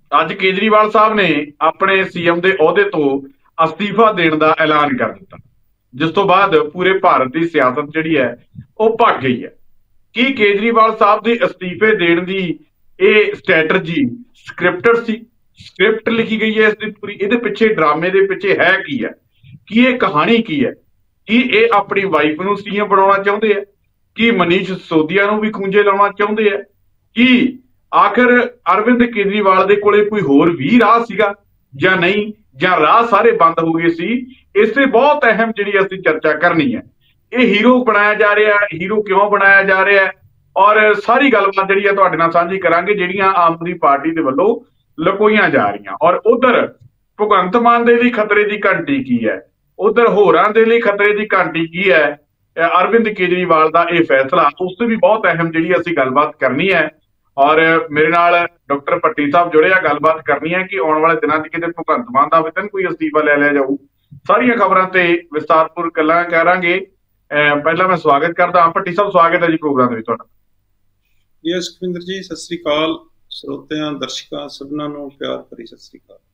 ਅੱਜ ਕੇਜਰੀਵਾਲ ਸਾਹਿਬ ਨੇ ਆਪਣੇ ਸੀਐਮ ਦੇ ਅਹੁਦੇ ਤੋਂ ਅਸਤੀਫਾ ਦੇਣ ਦਾ ਐਲਾਨ ਕਰ ਦਿੱਤਾ, ਜਿਸ ਤੋਂ ਬਾਅਦ ਪੂਰੇ ਭਾਰਤ ਦੀ ਸਿਆਸਤ ਜਿਹੜੀ ਹੈ ਉਹ ਭੱਗ ਗਈ ਹੈ। ਕੀ ਕੇਜਰੀਵਾਲ ਸਾਹਿਬ ਦੇ ਅਸਤੀਫੇ ਦੇਣ ਦੀ ਇਹ ਸਟ੍ਰੈਟਜੀ ਸਕ੍ਰਿਪਟਡ ਸੀ? ਸਕ੍ਰਿਪਟ ਲਿਖੀ ਗਈ ਹੈ ਇਸ ਦੀ ਪੂਰੀ? ਇਹਦੇ ਪਿੱਛੇ, ਡਰਾਮੇ ਦੇ ਪਿੱਛੇ ਹੈ ਕੀ ਹੈ? ਕੀ ਇਹ ਕਹਾਣੀ ਕੀ ਹੈ? ਕੀ ਇਹ ਆਪਣੀ ਵਾਈਫ ਨੂੰ ਸੀਐਮ ਬਣਾਉਣਾ ਚਾਹੁੰਦੇ ਆ? ਕੀ ਮਨੀਸ਼ ਸਿਸੋਦੀਆ ਨੂੰ ਵੀ ਖੂੰਜੇ ਲਾਉਣਾ ਚਾਹੁੰਦੇ ਆ? ਕੀ ਆਖਿਰ ਅਰਵਿੰਦ ਕੇਜਰੀਵਾਲ ਦੇ ਕੋਲੇ ਕੋਈ ਹੋਰ ਵੀ ਰਾਹ ਸੀਗਾ ਜਾਂ ਨਹੀਂ, ਜਾਂ ਰਾਹ ਸਾਰੇ ਬੰਦ ਹੋ ਗਏ ਸੀ? ਇਸ ਤੇ ਬਹੁਤ ਅਹਿਮ ਜਿਹੜੀ ਅਸੀਂ ਚਰਚਾ ਕਰਨੀ ਹੈ। ਇਹ ਹੀਰੋ ਬਣਾਇਆ ਜਾ ਰਿਹਾ, ਹੀਰੋ ਕਿਉਂ ਬਣਾਇਆ ਜਾ ਰਿਹਾ, ਔਰ ਸਾਰੀ ਗੱਲਬਾਤ ਜਿਹੜੀ ਹੈ ਤੁਹਾਡੇ ਨਾਲ ਸਾਂਝੀ ਕਰਾਂਗੇ, ਜਿਹੜੀਆਂ ਆਮ ਆਦਮੀ ਪਾਰਟੀ ਦੇ ਵੱਲੋਂ ਲੁਕੋਈਆਂ ਜਾ ਰਹੀਆਂ। ਔਰ ਉਧਰ ਭਗਵੰਤ ਮਾਨ ਦੇ ਲਈ ਖਤਰੇ ਦੀ ਘੰਟੀ ਕੀ ਹੈ, ਉਧਰ ਹੋਰਾਂ ਦੇ ਲਈ ਖਤਰੇ ਦੀ ਘੰਟੀ ਕੀ ਹੈ, ਅਰਵਿੰਦ ਕੇਜਰੀਵਾਲ ਦਾ ਇਹ ਫੈਸਲਾ, ਉਸ ਤੇ ਵੀ ਬਹੁਤ ਅਹਿਮ ਜਿਹੜੀ ਅਸੀਂ ਗੱਲਬਾਤ ਕਰਨੀ ਹੈ। ਔਰ ਮੇਰੇ ਨਾਲ ਡਾਕਟਰ ਭੱਟੀ ਸਾਹਿਬ ਜੁੜੇ ਆ, ਗੱਲਬਾਤ ਕਰਨੀ ਹੈ ਕਿ ਆਉਣ ਵਾਲੇ ਦਿਨਾਂ 'ਚ ਕਿਤੇ ਭਗਵੰਤ ਮਾਨ ਦਾ ਵੀ ਕੋਈ ਅਸਤੀਫਾ ਲੈ ਲਿਆ ਜਾਊ। ਸਾਰੀਆਂ ਖਬਰਾਂ ਤੇ ਵਿਸਤਾਰਪੂਰਵਕ ਗੱਲਾਂ ਕਰਾਂਗੇ। ਪਹਿਲਾਂ ਮੈਂ ਸਵਾਗਤ ਕਰਦਾ ਹਾਂ ਭੱਟੀ ਸਾਹਿਬ, ਸਵਾਗਤ ਹੈ ਜੀ ਪ੍ਰੋਗਰਾਮ ਦੇ ਵਿੱਚ ਤੁਹਾਡਾ। ਜੀ ਸੁਖਵਿੰਦਰ ਜੀ, ਸਤਿ ਸ੍ਰੀ ਅਕਾਲ। ਸਰੋਤਿਆਂ, ਦਰਸ਼ਕਾਂ ਸਭਨਾਂ ਨੂੰ ਪਿਆਰ ਭਰੀ ਸਤਿ ਸ੍ਰੀ ਅਕਾਲ।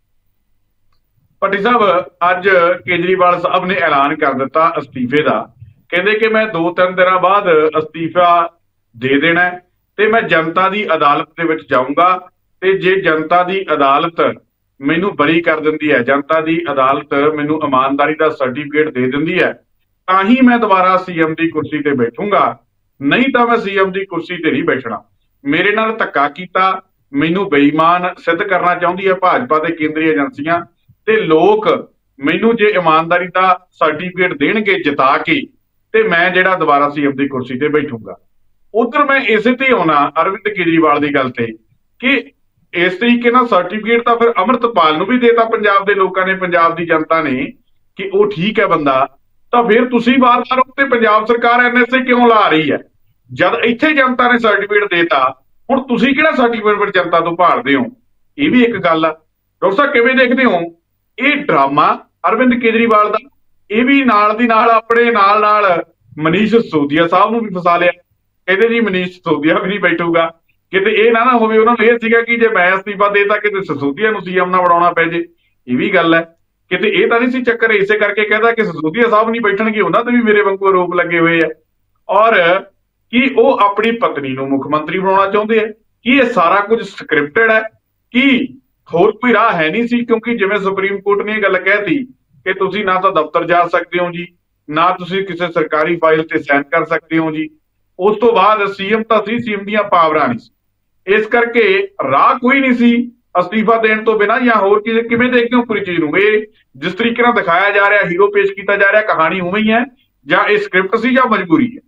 ਭੱਟੀ ਸਾਹਿਬ, ਅੱਜ ਕੇਜਰੀਵਾਲ ਸਾਹਿਬ ਨੇ ਐਲਾਨ ਕਰ ਦਿੱਤਾ ਅਸਤੀਫੇ ਦਾ। ਕਹਿੰਦੇ ਕਿ ਮੈਂ 2-3 ਦਿਨਾਂ ਬਾਅਦ ਅਸਤੀਫਾ ਦੇ ਦੇਣਾ ਤੇ ਮੈਂ ਜਨਤਾ ਦੀ ਅਦਾਲਤ ਦੇ ਵਿੱਚ ਜਾਊਂਗਾ, ਤੇ ਜੇ ਜਨਤਾ ਦੀ ਅਦਾਲਤ ਮੈਨੂੰ ਬਰੀ ਕਰ ਦਿੰਦੀ ਹੈ, ਜਨਤਾ ਦੀ ਅਦਾਲਤ ਮੈਨੂੰ ਇਮਾਨਦਾਰੀ ਦਾ ਸਰਟੀਫਿਕੇਟ ਦੇ ਦਿੰਦੀ ਹੈ, ਤਾਂ ਹੀ ਮੈਂ ਦੁਬਾਰਾ ਸੀਐਮ ਦੀ ਕੁਰਸੀ ਤੇ ਬੈਠੂੰਗਾ, ਨਹੀਂ ਤਾਂ ਮੈਂ ਸੀਐਮ ਦੀ ਕੁਰਸੀ ਤੇ ਨਹੀਂ ਬੈਠਣਾ। ਮੇਰੇ ਨਾਲ ਧੱਕਾ ਕੀਤਾ, ਮੈਨੂੰ ਬੇਈਮਾਨ ਸਿੱਧ ਕਰਨਾ ਚਾਹੁੰਦੀ ਹੈ ਭਾਜਪਾ ਤੇ ਕੇਂਦਰੀ ਏਜੰਸੀਆਂ, ਤੇ ਲੋਕ ਮੈਨੂੰ ਜੇ ਇਮਾਨਦਾਰੀ ਦਾ ਸਰਟੀਫਿਕੇਟ ਦੇਣਗੇ ਜਿਤਾ ਕੇ, ਤੇ ਮੈਂ ਜਿਹੜਾ ਦੁਬਾਰਾ ਸੀਐਮ ਦੀ ਕੁਰਸੀ ਤੇ ਬੈਠੂੰਗਾ। ਉਧਰ ਮੈਂ ਇਸੇ ਤੇ ਆਉਣਾ ਅਰਵਿੰਦ ਕੇਜਰੀਵਾਲ ਦੀ ਗੱਲ ਤੇ, ਕਿ ਇਸ ਤਰੀਕੇ ਨਾਲ ਸਰਟੀਫਿਕੇਟ ਤਾਂ ਫਿਰ ਅੰਮ੍ਰਿਤਪਾਲ ਨੂੰ ਵੀ ਦੇਤਾ ਪੰਜਾਬ ਦੇ ਲੋਕਾਂ ਨੇ, ਪੰਜਾਬ ਦੀ ਜਨਤਾ ਨੇ, ਕਿ ਉਹ ਠੀਕ ਹੈ ਬੰਦਾ, ਤਾਂ ਫਿਰ ਤੁਸੀਂ ਵਾਰ-ਵਾਰ ਉੱਤੇ ਪੰਜਾਬ ਸਰਕਾਰ ਐਨਐਸਏ ਕਿਉਂ ਲਾ ਰਹੀ ਹੈ? ਜਦ ਇੱਥੇ ਜਨਤਾ ਨੇ ਸਰਟੀਫਿਕੇਟ ਦੇਤਾ, ਹੁਣ ਤੁਸੀਂ ਕਿਹੜਾ ਸਰਟੀਫਿਕੇਟ ਜਨਤਾ ਤੋਂ ਭਾਲਦੇ ਹੋ? ਇਹ ਵੀ ਇੱਕ ਗੱਲ ਆ। ਡਾਕਟਰ ਸਾਹਿਬ, ਕਿਵੇਂ ਦੇਖਦੇ ਹੋ ਇਹ ਡਰਾਮਾ ਅਰਵਿੰਦ ਕੇਜਰੀਵਾਲ ਦਾ? ਇਹ ਵੀ ਨਾਲ ਦੀ ਨਾਲ ਆਪਣੇ ਨਾਲ ਮਨੀਸ਼ ਸਿਸੋਦੀਆ ਸਾਹਿਬ ਨੂੰ ਵੀ ਫਸਾ ਲਿਆ। ਕਹਿੰਦੇ ਜੀ ਮਨੀਸ਼ ਸਿਸੋਦੀਆ ਵੀ ਨਹੀਂ ਬੈਠੂਗਾ, ਕਿਤੇ ਇਹ ਨਾ ਹੋਵੇ ਉਹਨਾਂ ਨੂੰ ਇਹ ਸੀਗਾ ਕਿ ਜੇ ਮੈਂ ਅਸਤੀਫਾ ਦੇਤਾ ਕਿਤੇ ਸਿਸੋਦੀਆ ਨੂੰ ਸੀਐਮ ਨਾ ਬਣਾਉਣਾ ਪੈ ਜੇ। ਇਹ ਵੀ ਗੱਲ ਹੈ, ਕਿਤੇ ਇਹ ਤਾਂ ਨਹੀਂ ਸੀ ਚੱਕਰ ਇਸੇ ਕਰਕੇ ਕਹਿੰਦਾ ਕਿ ਸਿਸੋਦੀਆ ਸਾਹਿਬ ਨਹੀਂ ਬੈਠਣਗੇ, ਉਹਨਾਂ ਤੇ ਵੀ ਮੇਰੇ ਵਾਂਗੂ ਆਰੋਪ ਲੱਗੇ ਹੋਏ ਆ। ਔਰ ਕੀ ਉਹ ਆਪਣੀ ਪਤਨੀ ਨੂੰ ਮੁੱਖ ਮੰਤਰੀ ਬਣਾਉਣਾ ਚਾਹੁੰਦੇ ਆ? ਕੀ ਇਹ ਸਾਰਾ ਕੁਝ ਸਕ੍ਰਿਪਟਡ ਹੈ? ਕੀ ਹੋਰ ਕੋਈ ਰਾਹ ਹੈ ਨਹੀਂ ਸੀ? ਕਿਉਂਕਿ ਜਿਵੇਂ ਸੁਪਰੀਮ ਕੋਰਟ ਨੇ ਇਹ ਗੱਲ ਕਹਿਤੀ ਕਿ ਤੁਸੀਂ ਨਾ ਤਾਂ ਦਫ਼ਤਰ ਜਾ ਸਕਦੇ ਹੋ ਜੀ, ਨਾ ਤੁਸੀਂ ਕਿਸੇ ਸਰਕਾਰੀ ਫਾਈਲ ਤੇ ਸਾਈਨ ਕਰ ਸਕਦੇ ਹੋ ਜੀ। ਉਸ ਤੋਂ ਬਾਅਦ ਸੀਐਮ ਤਾਂ ਸੀ, ਸੀਐਮ ਦੀਆਂ ਪਾਵਰਾਂ ਨਹੀਂ ਸੀ, ਇਸ ਕਰਕੇ ਰਾਹ ਕੋਈ ਨਹੀਂ ਸੀ ਅਸਤੀਫਾ ਦੇਣ ਤੋਂ ਬਿਨਾਂ। ਜਾਂ ਹੋਰ ਕਿਵੇਂ ਦੇਖਦੇ ਹੋ ਪੂਰੀ ਚੀਜ਼ ਨੂੰ? ਇਹ ਜਿਸ ਤਰੀਕੇ ਨਾਲ ਦਿਖਾਇਆ ਜਾ ਰਿਹਾ, ਹੀਰੋ ਪੇਸ਼ ਕੀਤਾ ਜਾ ਰਿਹਾ, ਕਹਾਣੀ ਉਵੇਂ ਹੀ ਹੈ ਜਾਂ ਇਹ ਸਕ੍ਰਿਪਟ ਸੀ ਜਾਂ ਮਜਬੂਰੀ ਹੈ?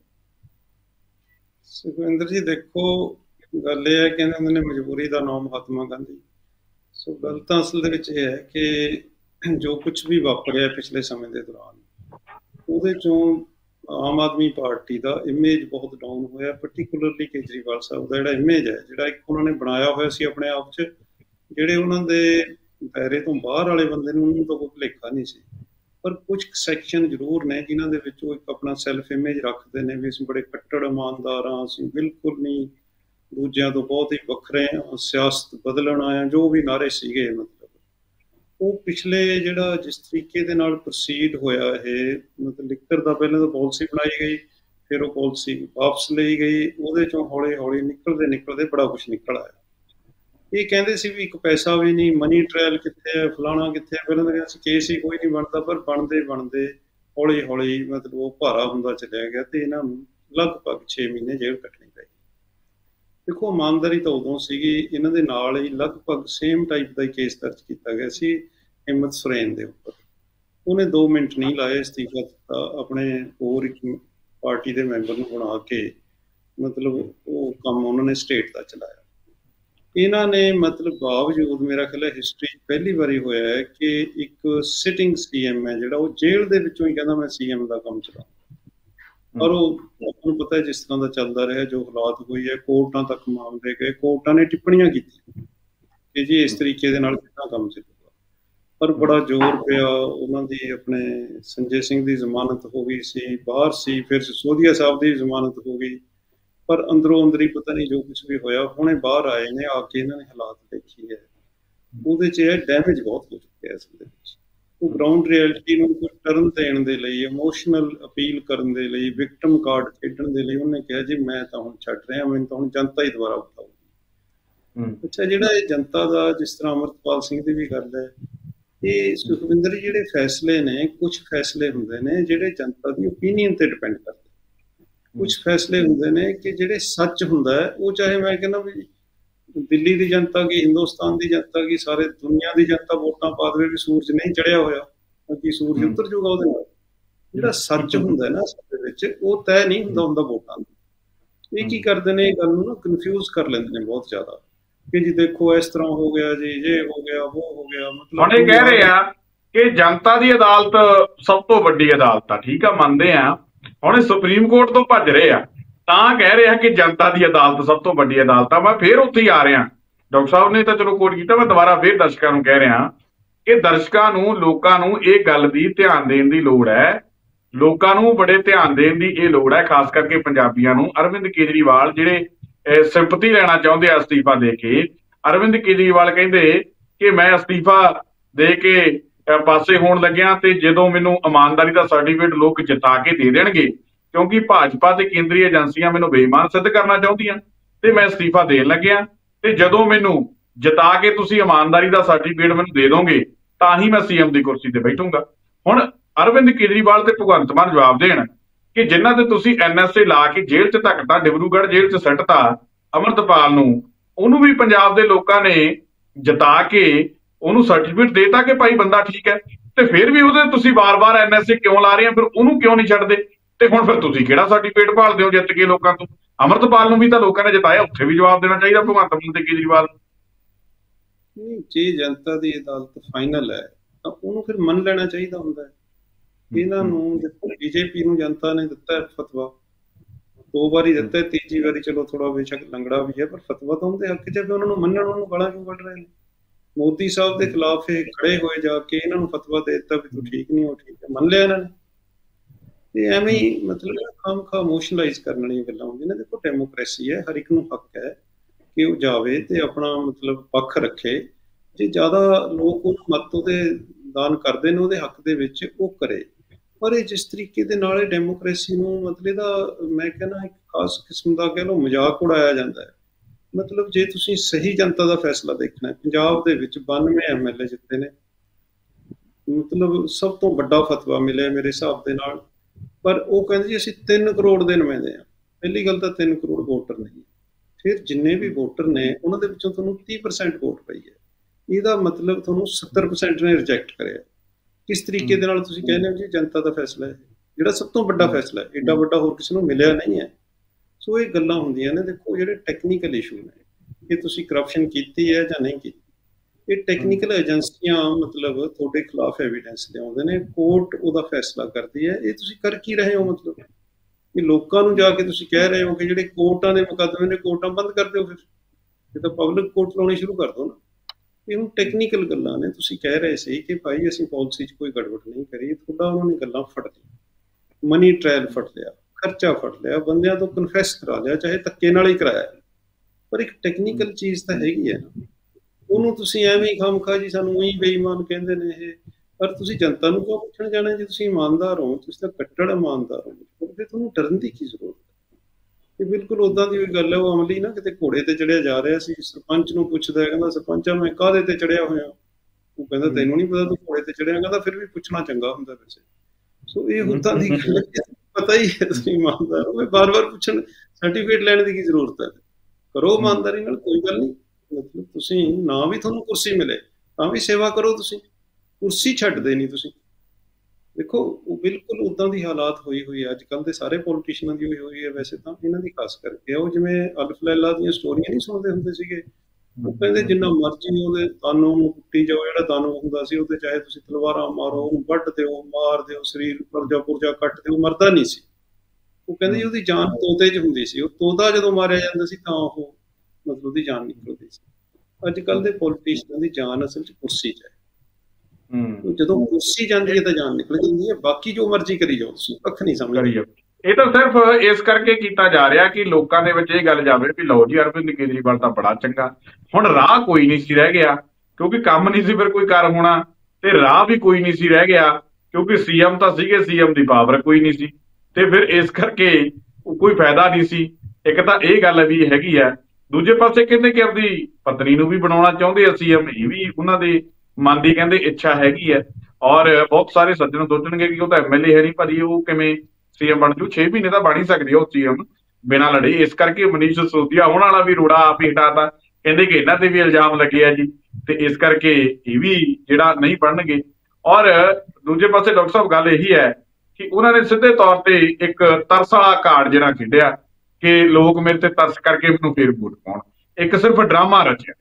ਸੁਖਵਿੰਦਰ ਜੀ ਦੇਖੋ, ਗੱਲ ਇਹ ਹੈ, ਕਹਿੰਦੇ ਹੁੰਦੇ ਨੇ ਮਜਬੂਰੀ ਦਾ ਨਾਮ ਮਹਾਤਮਾ ਗਾਂਧੀ। ਸੋ ਗੱਲ ਤਾਂ ਅਸਲ ਦੇ ਵਿੱਚ ਇਹ ਹੈ ਕਿ ਜੋ ਕੁਝ ਵੀ ਵਾਪਰਿਆ ਪਿਛਲੇ ਸਮੇਂ ਦੇ ਦੌਰਾਨ, ਉਹਦੇ ਚੋਂ ਆਮ ਆਦਮੀ ਪਾਰਟੀ ਦਾ ਇਮੇਜ ਬਹੁਤ ਡਾਊਨ ਹੋਇਆ। ਪਰਟੀਕੁਲਰਲੀ ਕੇਜਰੀਵਾਲ ਸਾਹਿਬ ਦਾ ਜਿਹੜਾ ਇਮੇਜ ਹੈ, ਜਿਹੜਾ ਇੱਕ ਉਹਨਾਂ ਨੇ ਬਣਾਇਆ ਹੋਇਆ ਸੀ ਆਪਣੇ ਆਪ 'ਚ, ਜਿਹੜੇ ਉਹਨਾਂ ਦੇ ਦਾਇਰੇ ਤੋਂ ਬਾਹਰ ਵਾਲੇ ਬੰਦੇ ਨੂੰ ਉਹਨੂੰ ਤਾਂ ਕੋਈ ਭੁਲੇਖਾ ਨਹੀਂ ਸੀ। ਪਰ ਕੁਝ ਸੈਕਸ਼ਨ ਜ਼ਰੂਰ ਨੇ ਜਿਨ੍ਹਾਂ ਦੇ ਵਿੱਚ ਉਹ ਇੱਕ ਆਪਣਾ ਸੈਲਫ ਇਮੇਜ ਰੱਖਦੇ ਨੇ ਵੀ ਅਸੀਂ ਬੜੇ ਕੱਟੜ ਇਮਾਨਦਾਰ ਹਾਂ, ਅਸੀਂ ਬਿਲਕੁਲ ਨਹੀਂ ਦੂਜਿਆਂ ਤੋਂ ਬਹੁਤ ਹੀ ਵੱਖਰੇ ਹਾਂ, ਸਿਆਸਤ ਬਦਲਣ ਆਇਆ, ਜੋ ਵੀ ਨਾਅਰੇ ਸੀਗੇ। ਮਤਲਬ ਉਹ ਪਿਛਲੇ ਜਿਹੜਾ ਜਿਸ ਤਰੀਕੇ ਦੇ ਨਾਲ ਪ੍ਰੋਸੀਡ ਹੋਇਆ, ਇਹ ਮਤਲਬ ਲਿਕਰ ਦਾ ਪਹਿਲਾਂ ਤਾਂ ਪਾਲਿਸੀ ਬਣਾਈ ਗਈ, ਫਿਰ ਉਹ ਪਾਲਿਸੀ ਵਾਪਸ ਲਈ ਗਈ, ਉਹਦੇ ਚੋਂ ਹੌਲੀ ਹੌਲੀ ਨਿਕਲਦੇ ਬੜਾ ਕੁਛ ਨਿਕਲ ਆਇਆ। ਇਹ ਕਹਿੰਦੇ ਸੀ ਵੀ ਇੱਕ ਪੈਸਾ ਵੀ ਨਹੀਂ, ਮਨੀ ਟ੍ਰਾਇਲ ਕਿੱਥੇ ਹੈ, ਫਲਾਣਾ ਕਿੱਥੇ ਹੈ, ਪਹਿਲਾਂ ਤਾਂ ਕਹਿੰਦੇ ਕੇਸ ਹੀ ਕੋਈ ਨਹੀਂ ਬਣਦਾ, ਪਰ ਬਣਦੇ ਹੌਲੀ ਹੌਲੀ ਮਤਲਬ ਉਹ ਭਾਰਾ ਹੁੰਦਾ ਚਲਿਆ ਗਿਆ ਤੇ ਇਹਨਾਂ ਨੂੰ ਲਗਭਗ 6 ਮਹੀਨੇ ਜੇਲ੍ਹ ਕੱਟਣੀ ਪਈ। ਦੇਖੋ, ਇਮਾਨਦਾਰੀ ਤਾਂ ਉਦੋਂ ਸੀਗੀ, ਇਹਨਾਂ ਦੇ ਨਾਲ ਹੀ ਲਗਭਗ ਸੇਮ ਟਾਈਪ ਦਾ ਹੀ ਕੇਸ ਦਰਜ ਕੀਤਾ ਗਿਆ ਸੀ ਹਿੰਮਤ ਸੋਰੇਨ ਦੇ ਉੱਪਰ। ਉਹਨੇ 2 ਮਿੰਟ ਨਹੀਂ ਲਾਏ, ਅਸਤੀਫਾ ਦਿੱਤਾ, ਆਪਣੇ ਹੋਰ ਇੱਕ ਪਾਰਟੀ ਦੇ ਮੈਂਬਰ ਨੂੰ ਬਣਾ ਕੇ ਮਤਲਬ ਉਹ ਕੰਮ ਉਹਨਾਂ ਨੇ ਸਟੇਟ ਦਾ ਚਲਾਇਆ। ਇਹਨਾਂ ਨੇ ਮਤਲਬ ਬਾਵਜੂਦ, ਮੇਰਾ ਖਿਆਲ ਹੈ ਹਿਸਟਰੀ ਪਹਿਲੀ ਵਾਰੀ ਹੋਇਆ ਹੈ ਕਿ ਇੱਕ ਸਿਟਿੰਗ ਸੀਐਮ ਹੈ ਜਿਹੜਾ ਉਹ ਜੇਲ੍ਹ ਦੇ ਵਿੱਚੋਂ ਹੀ ਕਹਿੰਦਾ ਮੈਂ ਸੀਐਮ ਦਾ ਕੰਮ ਚਲਾਉਂਦਾ। ਪਰ ਉਹ ਤੁਹਾਨੂੰ ਪਤਾ ਹੈ ਜਿਸ ਤਰ੍ਹਾਂ ਦਾ ਚੱਲਦਾ ਰਿਹਾ, ਜੋ ਹਾਲਾਤ ਹੋਈ ਹੈ, ਕੋਰਟਾਂ ਤੱਕ ਮਾਮਲੇ ਗਏ, ਕੋਰਟਾਂ ਨੇ ਟਿੱਪਣੀਆਂ ਕੀਤੀਆਂ ਕਿ ਜੀ ਇਸ ਤਰੀਕੇ ਦੇ ਨਾਲ ਕਿੱਦਾਂ ਕੰਮ ਚੱਲੂਗਾ। ਪਰ ਬੜਾ ਜ਼ੋਰ ਪਿਆ ਉਹਨਾਂ ਦੀ, ਆਪਣੇ ਸੰਜੇ ਸਿੰਘ ਦੀ ਜ਼ਮਾਨਤ ਹੋ ਗਈ ਸੀ, ਬਾਹਰ ਸੀ, ਫਿਰ ਸਿਸੋਦੀਆ ਸਾਹਿਬ ਦੀ ਜ਼ਮਾਨਤ ਹੋ ਗਈ, ਪਰ ਅੰਦਰੋਂ ਅੰਦਰੀ ਪਤਾ ਨਹੀਂ ਜੋ ਕੁਛ ਵੀ ਹੋਇਆ, ਹੁਣੇ ਬਾਹਰ ਆਏ ਨੇ, ਆ ਕੇ ਇਹਨਾਂ ਨੇ ਹਾਲਾਤ ਦੇਖੀ ਹੈ। ਉਹਦੇ 'ਚ ਇਹ ਡੈਮੇਜ ਬਹੁਤ ਹੋ ਚੁੱਕਿਆ ਅਸਲ ਦੇ ਵਿੱਚ। ਉਹ ਗਰਾਊਂਡ ਰਿਐਲਿਟੀ ਨੂੰ ਕੋਈ ਟਰਨ ਦੇਣ ਦੇ ਲਈ, ਇਮੋਸ਼ਨਲ ਅਪੀਲ ਕਰਨ ਦੇ ਲਈ, ਵਿਕਟਮ ਕਾਰਡ ਖੇਡਣ ਦੇ ਲਈ ਉਹਨੇ ਕਿਹਾ ਜੀ ਮੈਂ ਤਾਂ ਹੁਣ ਛੱਡ ਰਿਹਾ, ਮੈਨੂੰ ਤਾਂ ਹੁਣ ਜਨਤਾ ਹੀ ਦੁਬਾਰਾ ਉਠਾਊਗੀ। ਅੱਛਾ, ਜਿਹੜਾ ਇਹ ਜਨਤਾ ਦਾ, ਜਿਸ ਤਰ੍ਹਾਂ ਅਮਰਤਪਾਲ ਸਿੰਘ ਦੀ ਵੀ ਗੱਲ ਹੈ, ਇਹ ਸੁਖਵਿੰਦਰ, ਜਿਹੜੇ ਫੈਸਲੇ ਨੇ, ਕੁਝ ਫੈਸਲੇ ਹੁੰਦੇ ਨੇ ਜਿਹੜੇ ਜਨਤਾ ਦੀ ਓਪੀਨੀਅਨ ਤੇ ਡਿਪੈਂਡ ਕਰਦੇ, ਕੁਝ ਫੈਸਲੇ ਹੁੰਦੇ ਨੇ ਕਿ ਜਿਹੜੇ ਸੱਚ ਹੁੰਦਾ ਹੈ, ਉਹ ਚਾਹੇ ਮੈਂ ਕਹਿੰਦਾ ਵੀ ਦਿੱਲੀ ਦੀ ਜਨਤਾ ਕੀ, ਹਿੰਦੁਸਤਾਨ ਦੀ ਜਨਤਾ ਕੀ, ਸਾਰੇ ਦੁਨੀਆ ਦੀ ਜਨਤਾ ਵੋਟਾਂ ਪਾ ਦੇਵੇ ਵੀ ਸੂਰਜ ਨਹੀਂ ਚੜਿਆ ਹੋਇਆ, ਕਿ ਸੂਰਜ ਉੱਤਰ ਜਾਊਗਾ ਉਹਦੇ ਨਾਲ। ਜਿਹੜਾ ਸੱਚ ਹੁੰਦਾ ਨਾ ਅਸਲ ਦੇ ਵਿੱਚ, ਉਹ ਤੈਅ ਨਹੀਂ ਹੁੰਦਾ ਵੋਟਾਂ ਦਾ। ਇਹ ਕੀ ਕਰਦੇ ਨੇ, ਇਹ ਗੱਲ ਨੂੰ ਨਾ ਕਨਫਿਊਜ਼ ਕਰ ਲੈਂਦੇ ਨੇ ਬਹੁਤ ਜ਼ਿਆਦਾ, ਕਿ ਜੀ ਦੇਖੋ ਇਸ ਤਰ੍ਹਾਂ ਹੋ ਗਿਆ ਜੀ, ਇਹ ਹੋ ਗਿਆ, ਉਹ ਹੋ ਗਿਆ। ਮਤਲਬ ਹੁਣ ਇਹ ਕਹਿ ਰਹੇ ਆ ਕਿ ਜਨਤਾ ਦੀ ਅਦਾਲਤ ਸਭ ਤੋਂ ਵੱਡੀ ਅਦਾਲਤ ਆ, ਠੀਕ ਆ, ਮੰਨਦੇ ਆ। ਹੁਣ ਸੁਪਰੀਮ ਕੋਰਟ ਤੋਂ ਭੱਜ ਰਹੇ ਆ, ਤਾਂ ਕਹਿ ਰਹੇ ਆ ਕਿ ਜਨਤਾ ਦੀ ਅਦਾਲਤ ਸਭ ਤੋਂ ਵੱਡੀ ਅਦਾਲਤ ਆ। ਮੈਂ ਫੇਰ ਉੱਥੇ ਹੀ ਆ ਰਿਹਾ, ਡਾਕਟਰ ਸਾਹਿਬ ਨੇ ਤਾਂ ਚਲੋ ਕੋਟ ਕੀਤਾ, ਮੈਂ ਦੁਬਾਰਾ ਫੇਰ ਦਰਸ਼ਕਾਂ ਨੂੰ ਕਹਿ ਰਿਹਾ ਕਿ ਦਰਸ਼ਕਾਂ ਨੂੰ, ਲੋਕਾਂ ਨੂੰ ਇਹ ਗੱਲ ਦੀ ਧਿਆਨ ਦੇਣ ਦੀ ਲੋੜ ਹੈ, ਲੋਕਾਂ ਨੂੰ ਬੜੇ ਧਿਆਨ ਦੇਣ ਦੀ ਇਹ ਲੋੜ ਹੈ, ਖਾਸ ਕਰਕੇ ਪੰਜਾਬੀਆਂ ਨੂੰ। ਅਰਵਿੰਦ ਕੇਜਰੀਵਾਲ ਜਿਹੜੇ ਸਿੰਪਥੀ ਲੈਣਾ ਚਾਹੁੰਦੇ ਆ ਅਸਤੀਫਾ ਦੇ ਕੇ, ਅਰਵਿੰਦ ਕੇਜਰੀਵਾਲ ਕਹਿੰਦੇ ਕਿ ਮੈਂ ਅਸਤੀਫਾ ਦੇ ਕੇ ਪਾਸੇ ਹੋਣ ਲੱਗਿਆ, ਤੇ ਜਦੋਂ ਮੈਨੂੰ ਇਮਾਨਦਾਰੀ ਦਾ ਸਰਟੀਫਿਕੇਟ ਲੋਕ ਜਿਤਾ ਕੇ ਦੇ ਦੇਣਗੇ, ਕਿਉਂਕਿ ਭਾਜਪਾ ਤੇ ਕੇਂਦਰੀ ਏਜੰਸੀਆਂ ਮੈਨੂੰ ਬੇਈਮਾਨ ਸਿੱਧ ਕਰਨਾ ਚਾਹੁੰਦੀਆਂ, ਤੇ ਮੈਂ ਅਸਤੀਫਾ ਦੇਣ ਲੱਗਿਆ, ਤੇ ਜਦੋਂ ਮੈਨੂੰ ਜਿਤਾ ਕੇ ਤੁਸੀਂ ਇਮਾਨਦਾਰੀ ਦਾ ਸਰਟੀਫਿਕੇਟ ਮੈਨੂੰ ਦੇ ਦੋਗੇ, ਤਾਂ ਹੀ ਮੈਂ ਸੀਐਮ ਦੀ ਕੁਰਸੀ ਤੇ ਬੈਠੂੰਗਾ। ਹੁਣ ਅਰਵਿੰਦ ਕੇਜਰੀਵਾਲ ਤੇ ਭਗਵੰਤ ਮਾਨ ਜਵਾਬ ਦੇਣ ਕਿ ਜਿਨ੍ਹਾਂ ਤੇ ਤੁਸੀਂ ਐਨਐਸਏ ਲਾ ਕੇ ਜੇਲ੍ਹ 'ਚ ਧੱਕਤਾ, ਡਿਬਰੂਗੜ੍ਹ ਜੇਲ੍ਹ 'ਚ ਸੱਟਤਾ ਅਮਰਤਪਾਲ ਨੂੰ, ਉਹਨੂੰ ਵੀ ਪੰਜਾਬ ਦੇ ਲੋਕਾਂ ਨੇ ਜਿਤਾ ਕੇ ਉਹਨੂੰ ਸਰਟੀਫਿਕੇਟ ਦੇਤਾ ਕਿ ਭਾਈ ਬੰਦਾ ਠੀਕ ਹੈ, ਤੇ ਫਿਰ ਵੀ ਉਹਦੇ ਤੁਸੀਂ ਵਾਰ-ਵਾਰ ਐਨਐਸਏ ਕਿਉਂ ਲਾ ਰਹੇ ਆ, ਫਿਰ ਉਹਨੂੰ ਕਿਉਂ ਨਹੀਂ ਛੱਡਦੇ? ਤੇ ਹੁਣ ਫਿਰ ਤੁਸੀਂ ਕਿਹੜਾ ਸਰਟੀਫਿਕੇਟ ਭਾਲਦੇ ਹੋ ਜਿੱਤ ਕੇ ਲੋਕਾਂ ਤੋਂ? ਅਮਰਤਪਾਲ ਨੂੰ ਵੀ ਤਾਂ ਲੋਕਾਂ ਨੇ ਜਿਤਾਇਆ, ਉੱਥੇ ਵੀ ਜਵਾਬ ਦੇਣਾ ਚਾਹੀਦਾ ਭਗਵੰਤ ਮਾਨ ਤੇ ਕੇਜਰੀਵਾਲ ਨੂੰ। ਜੇ ਜਨਤਾ ਦੀ ਅਦਾਲਤ ਫਾਈਨਲ ਹੈ ਤਾਂ ਉਹਨੂੰ ਫਿਰ ਮੰਨ ਲੈਣਾ ਚਾਹੀਦਾ ਹੁੰਦਾ ਹੈ। ਇਹਨਾਂ ਨੂੰ ਦੇਖੋ, ਬੀਜੇਪੀ ਨੂੰ ਜਨਤਾ ਨੇ ਦਿੱਤਾ ਫਤਵਾ, 2 ਵਾਰੀ ਦਿੱਤਾ, ਤੀਜੀ ਵਾਰੀ ਚਲੋ ਥੋੜਾ ਬੇਸ਼ੱਕ ਲੰਗੜਾ ਵੀ ਹੈ, ਪਰ ਫਤਵਾ ਤਾਂ ਉਹਦੇ ਹੱਕ 'ਚ ਹੈ। ਉਹਨਾਂ ਨੂੰ ਮੰਨਣ, ਉਹਨੂੰ ਗਾਲਾਂ ਕਿਉਂ ਕੱਢ ਰਹੇ ਨੇ? ਮੋਦੀ ਸਾਹਿਬ ਦੇ ਖਿਲਾਫ ਇਹ ਖੜੇ ਹੋਏ ਜਾ ਕੇ ਇਹਨਾਂ ਨੂੰ ਫਤਵਾ ਦੇ ਦਿੱਤਾ ਵੀ ਤੂੰ ਠੀਕ ਨਹੀਂ, ਉਹ ਠੀਕ ਹੈ, ਮੰਨ ਲਿਆ ਇਹਨਾਂ ਨੇ। ਤੇ ਐਵੇਂ ਹੀ ਮਤਲਬ ਖਾਮਖਾ ਇਮੋਸ਼ਨਲਾਈਜ਼ ਕਰਨ ਵਾਲੀਆਂ ਗੱਲਾਂ ਹੁੰਦੀਆਂ ਨੇ। ਦੇਖੋ, ਡੈਮੋਕ੍ਰੇਸੀ ਹੈ, ਹਰ ਇੱਕ ਨੂੰ ਹੱਕ ਹੈ ਕਿ ਉਹ ਜਾਵੇ ਤੇ ਆਪਣਾ ਮਤਲਬ ਪੱਖ ਰੱਖੇ। ਜੇ ਜ਼ਿਆਦਾ ਲੋਕ ਉਹਨੂੰ ਮਤ ਉਹਦੇ ਦਾਨ ਕਰਦੇ ਨੇ ਉਹਦੇ ਹੱਕ ਦੇ ਵਿੱਚ, ਉਹ ਕਰੇ। ਪਰ ਇਹ ਜਿਸ ਤਰੀਕੇ ਦੇ ਨਾਲ ਡੈਮੋਕ੍ਰੇਸੀ ਨੂੰ ਮਤਲਬ ਇਹਦਾ, ਮੈਂ ਕਹਿੰਦਾ, ਇੱਕ ਖਾਸ ਕਿਸਮ ਦਾ ਕਹਿ ਲਓ ਮਜ਼ਾਕ ਉਡਾਇਆ ਜਾਂਦਾ ਹੈ। ਮਤਲਬ ਜੇ ਤੁਸੀਂ ਸਹੀ ਜਨਤਾ ਦਾ ਫੈਸਲਾ ਦੇਖਣਾ, ਪੰਜਾਬ ਦੇ ਵਿੱਚ 92 ਐਮਐਲਏ ਜਿੱਤੇ ਨੇ, ਮਤਲਬ ਸਭ ਤੋਂ ਵੱਡਾ ਫਤਵਾ ਮਿਲਿਆ ਮੇਰੇ ਹਿਸਾਬ ਦੇ ਨਾਲ। ਪਰ ਉਹ ਕਹਿੰਦੇ ਜੀ ਅਸੀਂ 3 ਕਰੋੜ ਦੇ ਨੁਮਾਇੰਦੇ ਹਾਂ। ਪਹਿਲੀ ਗੱਲ ਤਾਂ 3 ਕਰੋੜ ਵੋਟਰ ਨਹੀਂ, ਫਿਰ ਜਿੰਨੇ ਵੀ ਵੋਟਰ ਨੇ ਉਹਨਾਂ ਦੇ ਵਿੱਚੋਂ ਤੁਹਾਨੂੰ 30% ਵੋਟ ਪਈ ਹੈ। ਇਹਦਾ ਮਤਲਬ ਤੁਹਾਨੂੰ 70% ਨੇ ਰਿਜੈਕਟ ਕਰਿਆ। ਕਿਸ ਤਰੀਕੇ ਦੇ ਨਾਲ ਤੁਸੀਂ ਕਹਿੰਦੇ ਹੋ ਜੀ ਜਨਤਾ ਦਾ ਫੈਸਲਾ ਹੈ, ਜਿਹੜਾ ਸਭ ਤੋਂ ਵੱਡਾ ਫੈਸਲਾ ਹੈ, ਏਡਾ ਵੱਡਾ ਹੋਰ ਕਿਸੇ ਨੂੰ ਮਿਲਿਆ ਨਹੀਂ ਹੈ। ਸੋ ਇਹ ਗੱਲਾਂ ਹੁੰਦੀਆਂ ਨੇ। ਦੇਖੋ, ਜਿਹੜੇ ਟੈਕਨੀਕਲ ਇਸ਼ੂ ਨੇ, ਕਿ ਤੁਸੀਂ ਕਰਪਸ਼ਨ ਕੀਤੀ ਹੈ ਜਾਂ ਨਹੀਂ ਕੀਤੀ, ਇਹ ਟੈਕਨੀਕਲ ਏਜੰਸੀਆਂ ਮਤਲਬ ਤੁਹਾਡੇ ਖਿਲਾਫ ਐਵੀਡੈਂਸ ਲਿਆਉਂਦੇ ਨੇ, ਕੋਰਟ ਉਹਦਾ ਫੈਸਲਾ ਕਰਦੀ ਹੈ। ਇਹ ਤੁਸੀਂ ਕਰ ਕੀ ਰਹੇ ਹੋ? ਮਤਲਬ ਇਹ ਲੋਕਾਂ ਨੂੰ ਜਾ ਕੇ ਤੁਸੀਂ ਕਹਿ ਰਹੇ ਹੋ ਕਿ ਜਿਹੜੇ ਕੋਰਟਾਂ ਦੇ ਮੁਕੱਦਮੇ ਨੇ, ਕੋਰਟਾਂ ਬੰਦ ਕਰ ਦਿਓ। ਫਿਰ ਇਹ ਤਾਂ ਪਬਲਿਕ ਕੋਰਟ ਲਾਉਣੀ ਸ਼ੁਰੂ ਕਰ ਦਿਓ ਨਾ। ਇਹ ਹੁਣ ਟੈਕਨੀਕਲ ਗੱਲਾਂ ਨੇ। ਤੁਸੀਂ ਕਹਿ ਰਹੇ ਸੀ ਕਿ ਭਾਈ ਅਸੀਂ ਪਾਲਿਸੀ 'ਚ ਕੋਈ ਗੜਬੜ ਨਹੀਂ ਕਰੀ, ਤੁਹਾਡਾ ਉਹਨਾਂ ਨੇ ਗੱਲਾਂ ਫੜ ਲਿਆ, ਮਨੀ ਟ੍ਰਾਇਲ ਫੜ ਲਿਆ, ਖਰਚਾ ਫੜ ਲਿਆ, ਬੰਦਿਆਂ ਤੋਂ ਕਨਫੈਸ ਕਰਾ ਲਿਆ, ਚਾਹੇ ਧੱਕੇ ਨਾਲ ਹੀ ਕਰਾਇਆ। ਪਰ ਇੱਕ ਟੈਕਨੀਕਲ ਚੀਜ਼ ਤਾਂ ਹੈਗੀ ਹੈ ਨਾ, ਉਹਨੂੰ ਤੁਸੀਂ ਐਵੇਂ ਹੀ ਖਾਮਖਾ ਜੀ ਸਾਨੂੰ ਉਹੀ ਬੇਈਮਾਨ ਕਹਿੰਦੇ ਨੇ ਇਹ। ਪਰ ਤੁਸੀਂ ਜਨਤਾ ਨੂੰ ਕਿਉਂ ਪੁੱਛਣ ਜਾਣਾ? ਜੇ ਤੁਸੀਂ ਇਮਾਨਦਾਰ ਹੋ, ਤੁਸੀਂ ਤਾਂ ਕੱਟੜ ਇਮਾਨਦਾਰ ਹੋ, ਫਿਰ ਤੁਹਾਨੂੰ ਡਰਨ ਦੀ ਕੀ ਜ਼ਰੂਰਤ ਹੈ? ਇਹ ਬਿਲਕੁਲ ਉਦਾਂ ਦੀ ਕੋਈ ਗੱਲ ਹੈ। ਉਹ ਅਮਲੀ ਨਾ ਕਿਤੇ ਘੋੜੇ ਤੇ ਚੜਿਆ ਜਾ ਰਿਹਾ ਸੀ, ਸਰਪੰਚ ਨੂੰ ਪੁੱਛਦਾ, ਕਹਿੰਦਾ ਸਰਪੰਚਾ ਮੈਂ ਕਾਹਦੇ ਤੇ ਚੜਿਆ ਹੋਇਆ? ਉਹ ਕਹਿੰਦਾ ਤੈਨੂੰ ਨਹੀਂ ਪਤਾ ਤੂੰ ਘੋੜੇ ਤੇ ਚੜਿਆ? ਕਹਿੰਦਾ ਫਿਰ ਵੀ ਪੁੱਛਣਾ ਚੰਗਾ ਹੁੰਦਾ ਵੈਸੇ। ਸੋ ਇਹ ਉਦਾਂ ਦੀ ਗੱਲ ਪਤਾ ਹੀ ਹੈ ਤੁਸੀਂ ਇਮਾਨਦਾਰ ਹੋ, ਬਾਰ-ਬਾਰ ਪੁੱਛਣ, ਸਰਟੀਫਿਕੇਟ ਲੈਣ ਦੀ ਕੀ ਜ਼ਰੂਰਤ ਹੈ? ਕਰੋ ਇਮਾਨਦਾਰੀ ਨਾਲ, ਕੋਈ ਗੱਲ ਨਹੀਂ। ਮਤਲਬ ਤੁਸੀਂ ਨਾ ਵੀ ਤੁਹਾਨੂੰ ਕੁਰਸੀ ਮਿਲੇ ਤਾਂ ਵੀ ਸੇਵਾ ਕਰੋ, ਤੁਸੀਂ ਕੁਰਸੀ ਛੱਡਦੇ ਨਹੀਂ ਤੁਸੀਂ। ਦੇਖੋ, ਉਹ ਬਿਲਕੁਲ ਉਦਾਂ ਦੀ ਹਾਲਾਤ ਹੋਈ ਹੈ ਅੱਜ ਕੱਲ੍ਹ ਦੇ ਸਾਰੇ ਪੋਲੀਟੀਸ਼ੀਅਨਾਂ ਦੀ ਹੋਈ ਹੈ। ਵੈਸੇ ਤਾਂ ਇਹਨਾਂ ਦੀ ਖਾਸ ਕਰਕੇ ਉਹ ਜਿਵੇਂ ਅਲਫ ਲੈਲਾ ਦੀਆਂ ਸਟੋਰੀਆਂ ਨਹੀਂ ਸੁਣਦੇ ਹੁੰਦੇ ਸੀਗੇ, ਉਹ ਕਹਿੰਦੇ ਜਿੰਨਾ ਮਰਜ਼ੀ ਉਹਦੇ ਦਾਨੋਂ ਨੂੰ ਕੁੱਟੀ ਜਾਓ, ਜਿਹੜਾ ਦਾਨੋਂ ਹੁੰਦਾ ਸੀ ਉਹਦੇ ਚਾਹੇ ਤੁਸੀਂ ਤਲਵਾਰਾਂ ਮਾਰੋ, ਉਹਨੂੰ ਵੱਢ ਦਿਓ, ਮਾਰ ਦਿਓ, ਸਰੀਰ ਪੁਰਜਾ ਕੱਟ ਦਿਓ, ਮਰਦਾ ਨਹੀਂ ਸੀ। ਉਹ ਕਹਿੰਦੇ ਉਹਦੀ ਜਾਨ ਤੋਤੇ 'ਚ ਹੁੰਦੀ ਸੀ। ਉਹ ਤੋਤਾ ਜਦੋਂ ਮਾਰਿਆ ਜਾਂਦਾ ਸੀ ਤਾਂ ਉਹ ਮਤਲਬ ਉਹਦੀ ਜਾਨ ਨਿਕਲਦੀ ਸੀ। ਅੱਜ ਕੱਲ੍ਹ ਦੇ ਪੋਲੀਟੀਸ਼ੀਅਨਾਂ ਦੀ ਜਾਨ ਅਸਲ 'ਚ ਕੁਰਸੀ 'ਚ ਹੈ। ਜਦੋਂ ਕੁਰਸੀ ਜਾਂਦੀ ਹੈ ਤਾਂ ਜਾਨ ਨਿਕਲ ਜਾਂਦੀ ਹੈ। ਬਾਕੀ ਜੋ ਮਰਜ਼ੀ ਕਰੀ ਜਾਓ, ਤੁਸੀਂ ਕੱਖ ਨਹੀਂ ਸਮਝਦੇ। ਇਹ ਤਾਂ ਸਿਰਫ ਇਸ ਕਰਕੇ ਕੀਤਾ ਜਾ ਰਿਹਾ ਕਿ ਲੋਕਾਂ ਦੇ ਵਿੱਚ ਇਹ ਗੱਲ ਜਾਵੇ ਵੀ ਲਓ ਜੀ ਅਰਵਿੰਦ ਕੇਜਰੀਵਾਲ ਤਾਂ ਬੜਾ ਚੰਗਾ। ਹੁਣ ਰਾਹ ਕੋਈ ਨਹੀਂ ਸੀ ਰਹਿ ਗਿਆ ਕਿਉਂਕਿ ਕੰਮ ਨਹੀਂ ਸੀ ਫਿਰ ਕੋਈ ਕਰ ਹੋਣਾ, ਤੇ ਰਾਹ ਵੀ ਕੋਈ ਨਹੀਂ ਸੀ ਰਹਿ ਗਿਆ, ਕਿਉਂਕਿ ਸੀਐਮ ਤਾਂ ਸੀਗੇ, ਸੀਐਮ ਦੀ ਪਾਵਰ ਕੋਈ ਨਹੀਂ ਸੀ, ਤੇ ਫਿਰ ਇਸ ਕਰਕੇ ਕੋਈ ਫਾਇਦਾ ਨਹੀਂ ਸੀ। ਇੱਕ ਤਾਂ ਇਹ ਗੱਲ ਵੀ ਹੈਗੀ ਆ। ਦੂਜੇ ਪਾਸੇ ਕਹਿੰਦੇ ਕਿ ਆਪਦੀ ਪਤਨੀ ਨੂੰ ਵੀ ਬਣਾਉਣਾ ਚਾਹੁੰਦੇ ਆ ਸੀਐਮ, ਇਹ ਵੀ ਉਹਨਾਂ ਦੇ ਮਨ ਦੀ ਕਹਿੰਦੇ ਇੱਛਾ ਹੈਗੀ ਹੈ। ਔਰ ਬਹੁਤ ਸਾਰੇ ਸੱਜਣ ਸੋਚਣਗੇ ਕਿ ਉਹ ਤਾਂ ਐਮਐਲਏ ਹੈ ਨਹੀਂ, ਭਾਜੀ ਉਹ ਕਿਵੇਂ ਸੀਐਮ ਬਣ ਜੂ, 6 ਮਹੀਨੇ ਤਾਂ ਬਣ ਹੀ ਸਕਦੀ ਆ ਉਹ ਸੀਐਮ ਬਿਨਾਂ ਲੜੇ। ਇਸ ਕਰਕੇ ਮਨੀਸ਼ ਸਿਸੋਦੀਆ ਉਹਨਾਂ ਵਾਲਾ ਵੀ ਰੋੜਾ ਆਪ ਹੀ ਹਟਾਤਾ, ਕਹਿੰਦੇ ਕਿ ਇਹਨਾਂ ਤੇ ਵੀ ਇਲਜ਼ਾਮ ਲੱਗੇ ਆ ਜੀ, ਤੇ ਇਸ ਕਰਕੇ ਇਹ ਵੀ ਜਿਹੜਾ ਨਹੀਂ ਪੜਨਗੇ। ਔਰ ਦੂਜੇ ਪਾਸੇ ਡਾਕਟਰ ਸਾਹਿਬ ਗੱਲ ਇਹੀ ਹੈ ਕਿ ਉਹਨਾਂ ਨੇ ਸਿੱਧੇ ਤੌਰ ਤੇ ਇੱਕ ਤਰਸ ਵਾਲਾ ਕਾਰਡ ਜਿਹੜਾ ਖੇਡਿਆ ਕਿ ਲੋਕ ਮੇਰੇ ਤੇ ਤਰਸ ਕਰਕੇ ਮੈਨੂੰ ਫੇਰ ਵੋਟ ਪਾਉਣ, ਇੱਕ ਸਿਰਫ ਡਰਾਮਾ ਰਚਿਆ।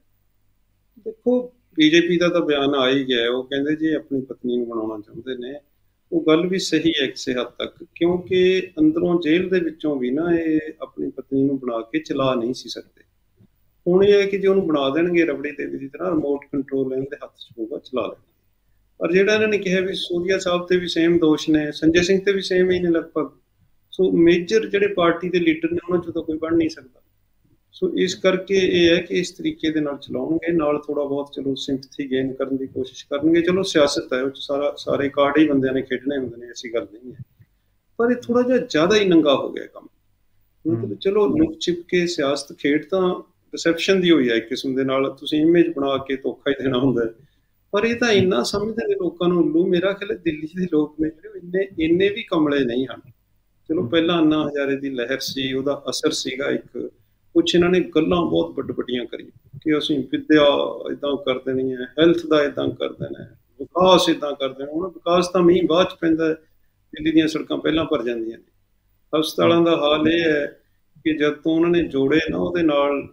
ਦੇਖੋ ਬੀਜੇਪੀ ਦਾ ਤਾਂ ਬਿਆਨ ਆ ਹੀ ਗਿਆ, ਉਹ ਕਹਿੰਦੇ ਜੀ ਆਪਣੀ ਪਤਨੀ ਨੂੰ ਬਣਾਉਣਾ ਚਾਹੁੰਦੇ ਨੇ। ਉਹ ਗੱਲ ਵੀ ਸਹੀ ਹੈ ਕਿਸੇ ਹੱਦ ਤੱਕ, ਕਿਉਂਕਿ ਅੰਦਰੋਂ ਜੇਲ੍ਹ ਦੇ ਵਿੱਚੋਂ ਵੀ ਨਾ ਇਹ ਆਪਣੀ ਪਤਨੀ ਨੂੰ ਬਣਾ ਕੇ ਚਲਾ ਨਹੀਂ ਸੀ ਸਕਦੇ। ਹੁਣ ਇਹ ਹੈ ਕਿ ਜੇ ਉਹਨੂੰ ਬਣਾ ਦੇਣਗੇ ਰਬੜੀ ਦੇਵੀ ਦੀ ਤਰ੍ਹਾਂ, ਰਿਮੋਟ ਕੰਟਰੋਲ ਇਹਨਾਂ ਦੇ ਹੱਥ 'ਚ ਹੋਊਗਾ, ਚਲਾ ਲੈਣਗੇ। ਪਰ ਜਿਹੜਾ ਇਹਨਾਂ ਨੇ ਕਿਹਾ ਵੀ ਸੋਧੀਆ ਸਾਹਿਬ ਤੇ ਵੀ ਸੇਮ ਦੋਸ਼ ਨੇ, ਸੰਜੇ ਸਿੰਘ ਤੇ ਵੀ ਸੇਮ ਹੀ ਨੇ ਲਗਭਗ। ਸੋ ਮੇਜਰ ਜਿਹੜੇ ਪਾਰਟੀ ਦੇ ਲੀਡਰ ਨੇ ਉਹਨਾਂ 'ਚੋਂ ਤਾਂ ਕੋਈ ਬਣ ਨਹੀਂ ਸਕਦਾ। ਸੋ ਇਸ ਕਰਕੇ ਇਹ ਹੈ ਕਿ ਇਸ ਤਰੀਕੇ ਦੇ ਨਾਲ ਚਲਾਉਣਗੇ, ਨਾਲ ਥੋੜਾ ਬਹੁਤ ਚਲੋ ਸਿੰਪਥੀ ਗੇਨ ਕਰਨ ਦੀ ਕੋਸ਼ਿਸ਼ ਕਰਨਗੇ। ਚਲੋ ਸਿਆਸਤ ਹੈ, ਉਹ 'ਚ ਸਾਰੇ ਕਾਰਡ ਹੀ ਬੰਦਿਆਂ ਨੇ ਖੇਡਣੇ ਹੁੰਦੇ ਨੇ, ਐਸੀ ਗੱਲ ਨਹੀਂ ਹੈ। ਪਰ ਇਹ ਥੋੜਾ ਜਿਹਾ ਜ਼ਿਆਦਾ ਹੀ ਨੰਗਾ ਹੋ ਗਿਆ ਕੰਮ। ਮਤਲਬ ਚਲੋ ਲੁਕ ਛਿਪ ਕੇ ਸਿਆਸਤ ਖੇਡ ਤਾਂ ਰਿਸੈਪਸ਼ਨ ਦੀ ਹੋਈ ਹੈ ਇੱਕ ਕਿਸਮ ਦੇ ਨਾਲ, ਤੁਸੀਂ ਇਮੇਜ ਬਣਾ ਕੇ ਧੋਖਾ ਹੀ ਦੇਣਾ ਹੁੰਦਾ ਹੈ। ਪਰ ਇਹ ਤਾਂ ਇੰਨਾ ਸਮਝਦੇ ਨੇ ਲੋਕਾਂ ਨੂੰ ਉੱਲੂ। ਮੇਰਾ ਖਿਆਲ ਦਿੱਲੀ ਦੇ ਲੋਕ ਨੇ ਜਿਹੜੇ ਇੰਨੇ ਵੀ ਕਮਲੇ ਨਹੀਂ ਹਨ। ਚਲੋ ਪਹਿਲਾਂ ਅੰਨਾ ਹਜ਼ਾਰੇ ਦੀ ਲਹਿਰ ਸੀ, ਉਹਦਾ ਅਸਰ ਸੀਗਾ ਇੱਕ। ਕੁਛ ਇਹਨਾਂ ਨੇ ਗੱਲਾਂ ਬਹੁਤ ਵੱਡੀਆਂ ਕਰੀਆਂ ਕਿ ਅਸੀਂ ਵਿੱਦਿਆ ਇੱਦਾਂ ਕਰ ਦੇਣੀ ਹੈ, ਹੈਲਥ ਦਾ ਇੱਦਾਂ ਕਰ ਦੇਣਾ ਹੈ, ਵਿਕਾਸ ਇੱਦਾਂ ਕਰ ਦੇਣਾ। ਹੁਣ ਵਿਕਾਸ ਤਾਂ ਮੀਂਹ ਬਾਅਦ 'ਚ ਪੈਂਦਾ, ਦਿੱਲੀ ਦੀਆਂ ਸੜਕਾਂ ਪਹਿਲਾਂ ਭਰ ਜਾਂਦੀਆਂ ਨੇ। ਹਸਪਤਾਲਾਂ ਦਾ ਹਾਲ ਇਹ ਹੈ ਕਿ ਜਦ ਤੋਂ ਉਹਨਾਂ ਨੇ ਜੋੜੇ ਨਾ ਉਹਦੇ ਨਾਲ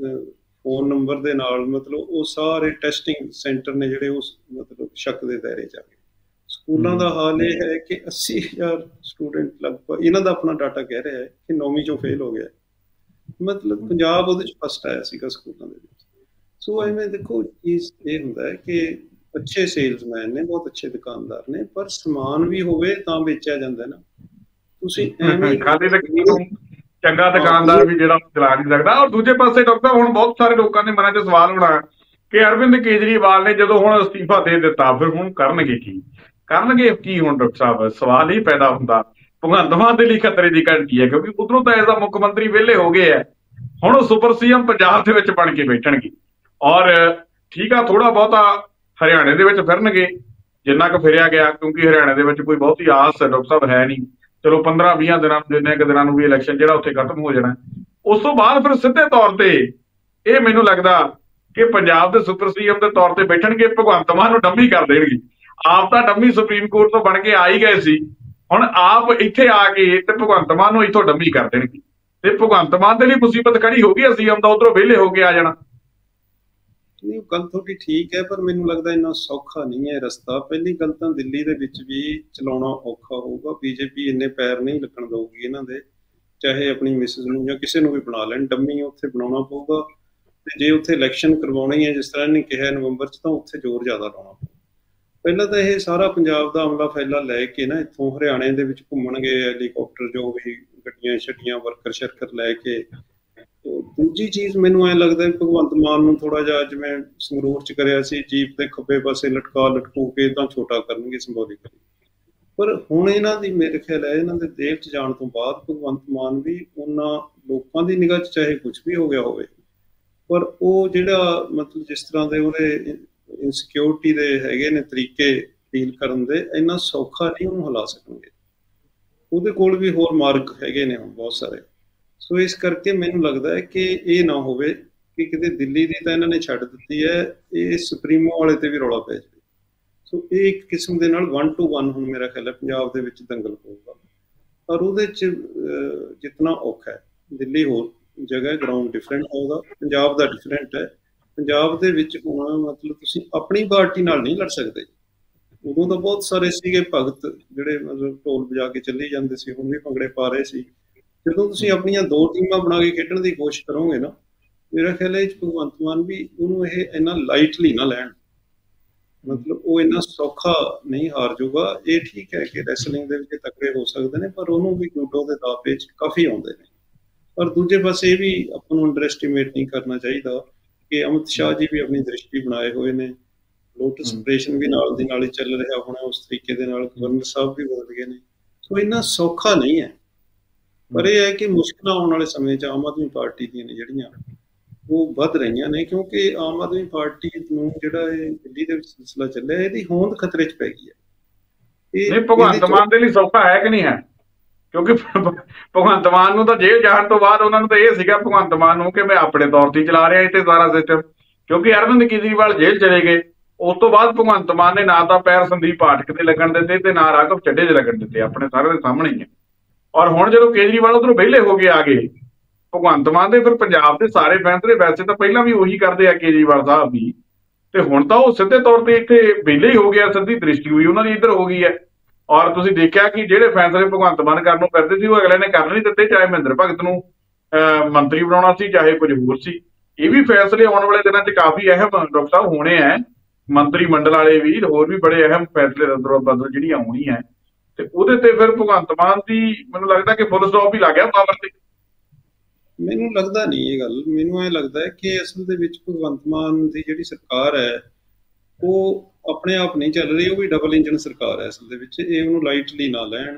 ਫੋਨ ਨੰਬਰ ਦੇ ਨਾਲ, ਮਤਲਬ ਉਹ ਸਾਰੇ ਟੈਸਟਿੰਗ ਸੈਂਟਰ ਨੇ ਜਿਹੜੇ ਉਸ ਮਤਲਬ ਸ਼ੱਕ ਦੇ ਦਾਇਰੇ 'ਚ ਆ ਗਏ। ਸਕੂਲਾਂ ਦਾ ਹਾਲ ਇਹ ਹੈ ਕਿ 80,000 ਸਟੂਡੈਂਟ ਲਗਭਗ, ਇਹਨਾਂ ਦਾ ਆਪਣਾ ਡਾਟਾ ਕਹਿ ਰਿਹਾ ਹੈ ਕਿ 9ਵੀਂ 'ਚੋਂ ਫੇਲ ਹੋ ਗਿਆ। ਮਤਲਬ ਪੰਜਾਬ ਉਹਦੇ 'ਚ ਫਸਟ ਆਇਆ ਸੀਗਾ ਸਕੂਲਾਂ ਦੇ ਵਿੱਚ। ਸੋ ਐਵੇਂ ਦੇਖੋ ਚੀਜ਼ ਇਹ ਹੁੰਦਾ ਹੈ ਕਿ ਅੱਛੇ ਸੇਲਸਮੈਨ ਨੇ, ਬਹੁਤ ਅੱਛੇ ਦੁਕਾਨਦਾਰ ਨੇ, ਪਰ ਸਮਾਨ ਵੀ ਹੋਵੇ ਤਾਂ ਵੇਚਿਆ ਜਾਂਦਾ ਨਾ। ਤੁਸੀਂ ਐਵੇਂ ਚੰਗਾ ਦੁਕਾਨਦਾਰ ਵੀ ਜਿਹੜਾ ਚਲਾ ਨਹੀਂ ਸਕਦਾ। ਔਰ ਦੂਜੇ ਪਾਸੇ ਡਾਕਟਰ ਹੁਣ ਬਹੁਤ ਸਾਰੇ ਲੋਕਾਂ ਦੇ ਮਨਾਂ 'ਚ ਸਵਾਲ ਹੋਣਾ ਕਿ ਅਰਵਿੰਦ ਕੇਜਰੀਵਾਲ ਨੇ ਜਦੋਂ ਹੁਣ ਅਸਤੀਫਾ ਦੇ ਦਿੱਤਾ, ਫਿਰ ਹੁਣ ਕਰਨਗੇ ਕੀ ਹੁਣ ਡਾਕਟਰ ਸਾਹਿਬ, ਸਵਾਲ ਹੀ ਪੈਦਾ ਹੁੰਦਾ। ਭਗਵੰਤ ਮਾਨ ਦੇ ਲਈ ਖਤਰੇ ਦੀ ਘੰਟੀ ਹੈ, ਕਿਉਂਕਿ ਉਧਰੋਂ ਤਾਂ ਐਜ਼ ਮੁੱਖ ਮੰਤਰੀ ਵਿਹਲੇ ਹੋ ਗਏ ਹੈ, ਹੁਣ ਉਹ ਸੁਪਰ ਸੀਐਮ ਪੰਜਾਬ ਦੇ ਵਿੱਚ ਬਣ ਕੇ ਬੈਠਣਗੇ। ਔਰ ਠੀਕ ਆ, ਥੋੜਾ ਬਹੁਤਾ ਹਰਿਆਣੇ ਦੇ ਵਿੱਚ ਫਿਰਨਗੇ ਜਿੰਨਾ ਕੁ ਫਿਰਿਆ ਗਿਆ, ਕਿਉਂਕਿ ਹਰਿਆਣੇ ਦੇ ਵਿੱਚ ਕੋਈ ਬਹੁਤੀ ਆਸ ਡਾਕਟਰ ਸਾਹਿਬ ਹੈ ਨਹੀਂ। ਚਲੋ 15-20 ਦਿਨਾਂ ਨੂੰ, ਜਿੰਨੇ ਕੁ ਦਿਨਾਂ ਨੂੰ ਵੀ ਇਲੈਕਸ਼ਨ ਜਿਹੜਾ ਉੱਥੇ ਖਤਮ ਹੋ ਜਾਣਾ, ਉਸ ਤੋਂ ਬਾਅਦ ਫਿਰ ਸਿੱਧੇ ਤੌਰ ਤੇ ਇਹ ਮੈਨੂੰ ਲੱਗਦਾ ਕਿ ਪੰਜਾਬ ਦੇ ਸੁਪਰ ਸੀਐਮ ਦੇ ਤੌਰ ਤੇ ਬੈਠਣਗੇ, ਭਗਵੰਤ ਮਾਨ ਨੂੰ ਡੰਮੀ ਕਰ ਦੇਣਗੇ। ਆਪ ਤਾਂ ਡੰਮੀ ਸੁਪਰੀਮ ਕੋਰਟ ਤੋਂ ਬਣ ਕੇ ਆ ਹੀ ਗਏ ਸੀ, ਹੁਣ ਆਪ ਇੱਥੇ ਆ ਕੇ ਤੇ ਭਗਵੰਤ ਮਾਨ ਨੂੰ ਇੱਥੋਂ ਡੰਮੀ ਕਰ ਦੇਣਗੇ, ਤੇ ਭਗਵੰਤ ਮਾਨ ਦੇ ਲਈ ਮੁਸੀਬਤ ਖੜੀ ਹੋ ਗਈ, ਸੀਐਮ ਦਾ ਉਧਰੋਂ ਵਿਹਲੇ ਹੋ ਕੇ ਆ ਜਾਣਾ। ਨਹੀਂ, ਗੱਲ ਤੁਹਾਡੀ ਠੀਕ ਹੈ, ਪਰ ਮੈਨੂੰ ਲੱਗਦਾ ਇੰਨਾ ਸੌਖਾ ਨਹੀਂ ਹੈ ਰਸਤਾ। ਪਹਿਲੀ ਗੱਲ ਤਾਂ ਦਿੱਲੀ ਦੇ ਵਿੱਚ ਵੀ ਚਲਾਉਣਾ ਔਖਾ ਹੋਊਗਾ। ਬੀਜੇਪੀ ਇੰਨੇ ਪੈਰ ਨਹੀਂ ਲੱਗਣ ਦਊਗੀ ਇਹਨਾਂ ਦੇ, ਚਾਹੇ ਆਪਣੀ ਮਿਸਿਸ ਨੂੰ ਜਾਂ ਕਿਸੇ ਨੂੰ ਵੀ ਬਣਾ ਲੈਣ, ਡੰਮੀ ਉੱਥੇ ਬਣਾਉਣਾ ਪਊਗਾ। ਤੇ ਜੇ ਉੱਥੇ ਇਲੈਕਸ਼ਨ ਕਰਵਾਉਣੀ ਹੈ ਜਿਸ ਤਰ੍ਹਾਂ ਇਹਨੇ ਕਿਹਾ ਨਵੰਬਰ 'ਚ, ਤਾਂ ਉੱਥੇ ਜ਼ੋਰ ਜ਼ਿਆਦਾ ਲਾਉਣਾ ਪਊਗਾ। ਪਹਿਲਾਂ ਤਾਂ ਇਹ ਸਾਰਾ ਪੰਜਾਬ ਦਾ ਅਮਲਾ ਫੈਲਾ ਲੈ ਕੇ ਨਾ ਇੱਥੋਂ ਹਰਿਆਣੇ ਦੇ ਵਿੱਚ ਘੁੰਮਣਗੇ, ਹੈਲੀਕਾਪਟਰ ਜੋ ਵੀ ਗੱਡੀਆਂ ਛੱਡੀਆਂ ਵਰਕਰ ਸ਼ਰਕਰ ਲੈ ਕੇ। ਦੂਜੀ ਚੀਜ਼ ਮੈਨੂੰ ਐਂ ਲੱਗਦਾ ਭਗਵੰਤ ਮਾਨ ਨੂੰ ਥੋੜਾ ਜਿਹਾ ਜਿਵੇਂ ਸੰਗਰੂਰ 'ਚ ਕਰਿਆ ਸੀ, ਜੀਪ ਦੇ ਖੱਬੇ ਪਾਸੇ ਲਟਕੂ ਕੇ ਤਾਂ ਛੋਟਾ ਕਰਨਗੇ ਸਿੰਬੋਲਿਕਲੀ। ਪਰ ਹੁਣ ਇਹਨਾਂ ਦੀ ਮੇਰੇ ਖਿਆਲ ਹੈ ਇਹਨਾਂ ਦੇ ਦੇਸ਼ 'ਚ ਜਾਣ ਤੋਂ ਬਾਅਦ ਭਗਵੰਤ ਮਾਨ ਵੀ ਉਹਨਾਂ ਲੋਕਾਂ ਦੀ ਨਿਗਾਹ 'ਚ ਚਾਹੇ ਕੁਝ ਵੀ ਹੋ ਗਿਆ ਹੋਵੇ, ਪਰ ਉਹ ਜਿਹੜਾ ਮਤਲਬ ਜਿਸ ਤਰ੍ਹਾਂ ਦੇ ਉਹਦੇ ਇਨਸਿਕਿਉਰਿਟੀ ਦੇ ਹੈਗੇ ਨੇ ਤਰੀਕੇ ਡੀਲ ਕਰਨ ਦੇ, ਇੰਨਾ ਸੌਖਾ ਨਹੀਂ ਉਹਨੂੰ ਹਿਲਾ ਸਕਣਗੇ। ਉਹਦੇ ਕੋਲ ਵੀ ਹੋਰ ਮਾਰਗ ਹੈਗੇ ਨੇ ਹੁਣ ਬਹੁਤ ਸਾਰੇ। ਸੋ ਇਸ ਕਰਕੇ ਮੈਨੂੰ ਲੱਗਦਾ ਹੈ ਕਿ ਇਹ ਨਾ ਹੋਵੇ ਕਿ ਕਿਤੇ ਦਿੱਲੀ ਦੀ ਤਾਂ ਇਹਨਾਂ ਨੇ ਛੱਡ ਦਿੱਤੀ ਹੈ, ਇਹ ਸੁਪਰੀਮੋ ਵਾਲੇ ਤੇ ਵੀ ਰੌਲਾ ਪੈ ਜਾਵੇ। ਸੋ ਇਹ ਇੱਕ ਕਿਸਮ ਦੇ ਨਾਲ 1 to 1 ਹੁਣ ਮੇਰਾ ਖਿਆਲ ਹੈ ਪੰਜਾਬ ਦੇ ਵਿੱਚ ਦੰਗਲ ਪਊਗਾ, ਔਰ ਉਹਦੇ 'ਚ ਜਿਤਨਾ ਔਖਾ ਹੈ। ਦਿੱਲੀ ਹੋਰ ਜਗ੍ਹਾ, ਗਰਾਊਂਡ ਡਿਫਰੈਂਟ ਹੈ ਉਹਦਾ, ਪੰਜਾਬ ਦਾ ਡਿਫਰੈਂਟ ਹੈ। ਪੰਜਾਬ ਦੇ ਵਿੱਚ ਹੁਣ ਮਤਲਬ ਤੁਸੀਂ ਆਪਣੀ ਪਾਰਟੀ ਨਾਲ ਨਹੀਂ ਲੜ ਸਕਦੇ। ਉਦੋਂ ਤਾਂ ਬਹੁਤ ਸਾਰੇ ਸੀਗੇ ਭਗਤ ਜਿਹੜੇ ਮਤਲਬ ਢੋਲ ਵਜਾ ਕੇ ਚੱਲੀ ਜਾਂਦੇ ਸੀ, ਹੁਣ ਵੀ ਭੰਗੜੇ ਪਾ ਰਹੇ ਸੀ। ਜਦੋਂ ਤੁਸੀਂ ਆਪਣੀਆਂ 2 ਟੀਮਾਂ ਬਣਾ ਕੇ ਖੇਡਣ ਦੀ ਕੋਸ਼ਿਸ਼ ਕਰੋਗੇ ਨਾ, ਮੇਰਾ ਖਿਆਲ ਹੈ ਭਗਵੰਤ ਮਾਨ ਵੀ ਉਹਨੂੰ ਇਹ ਇੰਨਾ ਲਾਈਟਲੀ ਨਾ ਲੈਣ। ਮਤਲਬ ਉਹ ਇੰਨਾ ਸੌਖਾ ਨਹੀਂ ਹਾਰ ਜਾਊਗਾ। ਇਹ ਠੀਕ ਹੈ ਕਿ ਰੈਸਲਿੰਗ ਦੇ ਵਿੱਚ ਤਕੜੇ ਹੋ ਸਕਦੇ ਨੇ, ਪਰ ਉਹਨੂੰ ਵੀ ਜੂਡੋ ਦੇ ਦਾਅਵੇ 'ਚ ਕਾਫੀ ਆਉਂਦੇ ਨੇ। ਪਰ ਦੂਜੇ ਪਾਸੇ ਇਹ ਵੀ ਆਪਾਂ ਨੂੰ ਅੰਡਰ ਐਸਟੀਮੇਟ ਨਹੀਂ ਕਰਨਾ ਚਾਹੀਦਾ ਕਿ ਅਮਿਤ ਸ਼ਾਹ ਜੀ ਵੀ ਆਪਣੀ ਦ੍ਰਿਸ਼ਟੀ ਬਣਾਏ ਹੋਏ ਨੇ, ਲੋਟਸ ਆਪਰੇਸ਼ਨ ਵੀ ਨਾਲ ਦੀ ਨਾਲ ਹੀ ਚੱਲ ਰਿਹਾ ਹੋਣਾ ਉਸ ਤਰੀਕੇ ਦੇ ਨਾਲ, ਗਵਰਨਰ ਸਾਹਿਬ ਵੀ ਬਦਲ ਗਏ ਨੇ। ਸੋ ਇੰਨਾ ਸੌਖਾ ਨਹੀਂ ਹੈ, ਪਰ ਇਹ ਹੈ ਕਿ ਮੁਸ਼ਕਲਾਂ ਆਉਣ ਵਾਲੇ ਸਮੇਂ 'ਚ ਆਮ ਆਦਮੀ ਪਾਰਟੀ ਦੀਆਂ ਨੇ ਜਿਹੜੀਆਂ ਉਹ ਵੱਧ ਰਹੀਆਂ ਨੇ, ਕਿਉਂਕਿ ਆਮ ਆਦਮੀ ਪਾਰਟੀ ਨੂੰ ਜਿਹੜਾ ਇਹ ਦਿੱਲੀ ਦੇ ਵਿੱਚ ਸਿਲਸਿਲਾ ਚੱਲਿਆ ਇਹਦੀ ਹੋਂਦ ਖਤਰੇ 'ਚ ਪੈ ਗਈ ਹੈ। ਨਹੀਂ, ਭਗਵੰਤ ਮਾਨ ਦੇ ਲਈ ਸੌਖਾ ਹੈ ਕਿ ਨਹੀਂ ਹੈ? ਕਿਉਂਕਿ ਭਗਵੰਤ ਮਾਨ ਨੂੰ ਤਾਂ ਜੇਲ੍ਹ ਜਾਣ ਤੋਂ ਬਾਅਦ ਉਹਨਾਂ ਨੂੰ ਤਾਂ ਇਹ ਸੀਗਾ ਭਗਵੰਤ ਮਾਨ ਨੂੰ ਕਿ ਮੈਂ ਆਪਣੇ ਤੌਰ ਤੇ ਚਲਾ ਰਿਹਾ ਇੱਥੇ ਸਾਰਾ ਸਿਸਟਮ, ਕਿਉਂਕਿ ਅਰਵਿੰਦ ਕੇਜਰੀਵਾਲ ਜੇਲ੍ਹ ਚਲੇ ਗਏ। ਉਸ ਤੋਂ ਬਾਅਦ ਭਗਵੰਤ ਮਾਨ ਨੇ ਨਾ ਤਾਂ ਪੈਰ ਸੰਦੀਪ ਪਾਠਕ ਤੇ ਲੱਗਣ ਦਿੱਤੇ ਤੇ ਨਾ ਰਾਘਵ ਚੱਡੇ 'ਚ ਲੱਗਣ ਦਿੱਤੇ, ਆਪਣੇ ਸਾਰਿਆਂ ਦੇ ਸਾਹਮਣੇ ਹੀ ਹੈ। ਔਰ ਹੁਣ ਜਦੋਂ ਕੇਜਰੀਵਾਲ ਉਧਰੋਂ ਵਿਹਲੇ ਹੋ ਕੇ ਆ ਗਏ ਭਗਵੰਤ ਮਾਨ ਦੇ, ਫਿਰ ਪੰਜਾਬ ਦੇ ਸਾਰੇ ਫੈਸਲੇ ਵੈਸੇ ਤਾਂ ਪਹਿਲਾਂ ਵੀ ਉਹੀ ਕਰਦੇ ਆ ਕੇਜਰੀਵਾਲ ਸਾਹਿਬ ਵੀ, ਤੇ ਹੁਣ ਤਾਂ ਉਹ ਸਿੱਧੇ ਤੌਰ ਤੇ ਇੱਥੇ ਵਿਹਲੇ ਹੀ ਹੋ ਗਿਆ, ਸਿੱਧੀ ਦ੍ਰਿਸ਼ਟੀ ਹੋਈ ਉਹਨਾਂ ਦੀ ਇੱਧਰ ਹੋ ਗਈ ਹੈ। ਔਰ ਤੁਸੀਂ ਦੇਖਿਆ ਕਿ ਜਿਹੜੇ ਫੈਸਲੇ ਭਗਵੰਤ ਮਾਨ ਕਰਨ ਨੂੰ ਫਿਰਦੇ ਸੀ ਉਹ ਅਗਲੇ ਨੇ ਕਰਨ ਨਹੀਂ ਦਿੱਤੇ, ਚਾਹੇ ਮਹਿੰਦਰ ਭਗਤ ਨੂੰ ਮੰਤਰੀ ਬਣਾਉਣਾ ਸੀ ਚਾਹੇ ਕੁਝ ਹੋਰ ਸੀ। ਇਹ ਵੀ ਫੈਸਲੇ ਆਉਣ ਵਾਲੇ ਦਿਨਾਂ 'ਚ ਕਾਫੀ ਅਹਿਮ ਡਾਕਟਰ ਸਾਹਿਬ ਹੋਣੇ ਹੈ, ਮੰਤਰੀ ਮੰਡਲ ਵਾਲੇ ਵੀ, ਹੋਰ ਵੀ ਬੜੇ ਅਹਿਮ ਫੈਸਲੇ ਅੰਦਰੋਂ ਬਦਲ ਜਿਹੜੀ ਆਉਣੀ ਹੈ, ਤੇ ਉਹਦੇ ਤੇ ਫਿਰ ਭਗਵੰਤ ਮਾਨ ਦੀ ਮੈਨੂੰ ਲੱਗਦਾ ਕਿ ਫੁੱਲ ਸਟਾਪ ਹੀ ਲੱਗ ਗਿਆ ਪਾਵਰ ਤੇ। ਮੈਨੂੰ ਲੱਗਦਾ ਨਹੀਂ ਇਹ ਗੱਲ, ਮੈਨੂੰ ਇਹ ਲੱਗਦਾ ਹੈ ਕਿ ਅਸਲ ਦੇ ਵਿੱਚ ਭਗਵੰਤ ਮਾਨ ਦੀ ਜਿਹੜੀ ਸਰਕਾਰ ਹੈ ਉਹ ਆਪਣੇ ਆਪ ਨਹੀਂ ਚੱਲ ਰਹੀ, ਉਹ ਵੀ ਡਬਲ ਇੰਜਨ ਸਰਕਾਰ ਹੈ ਅਸਲ ਦੇ ਵਿੱਚ, ਇਹ ਉਹਨੂੰ ਲਾਈਟਲੀ ਨਾ ਲੈਣ।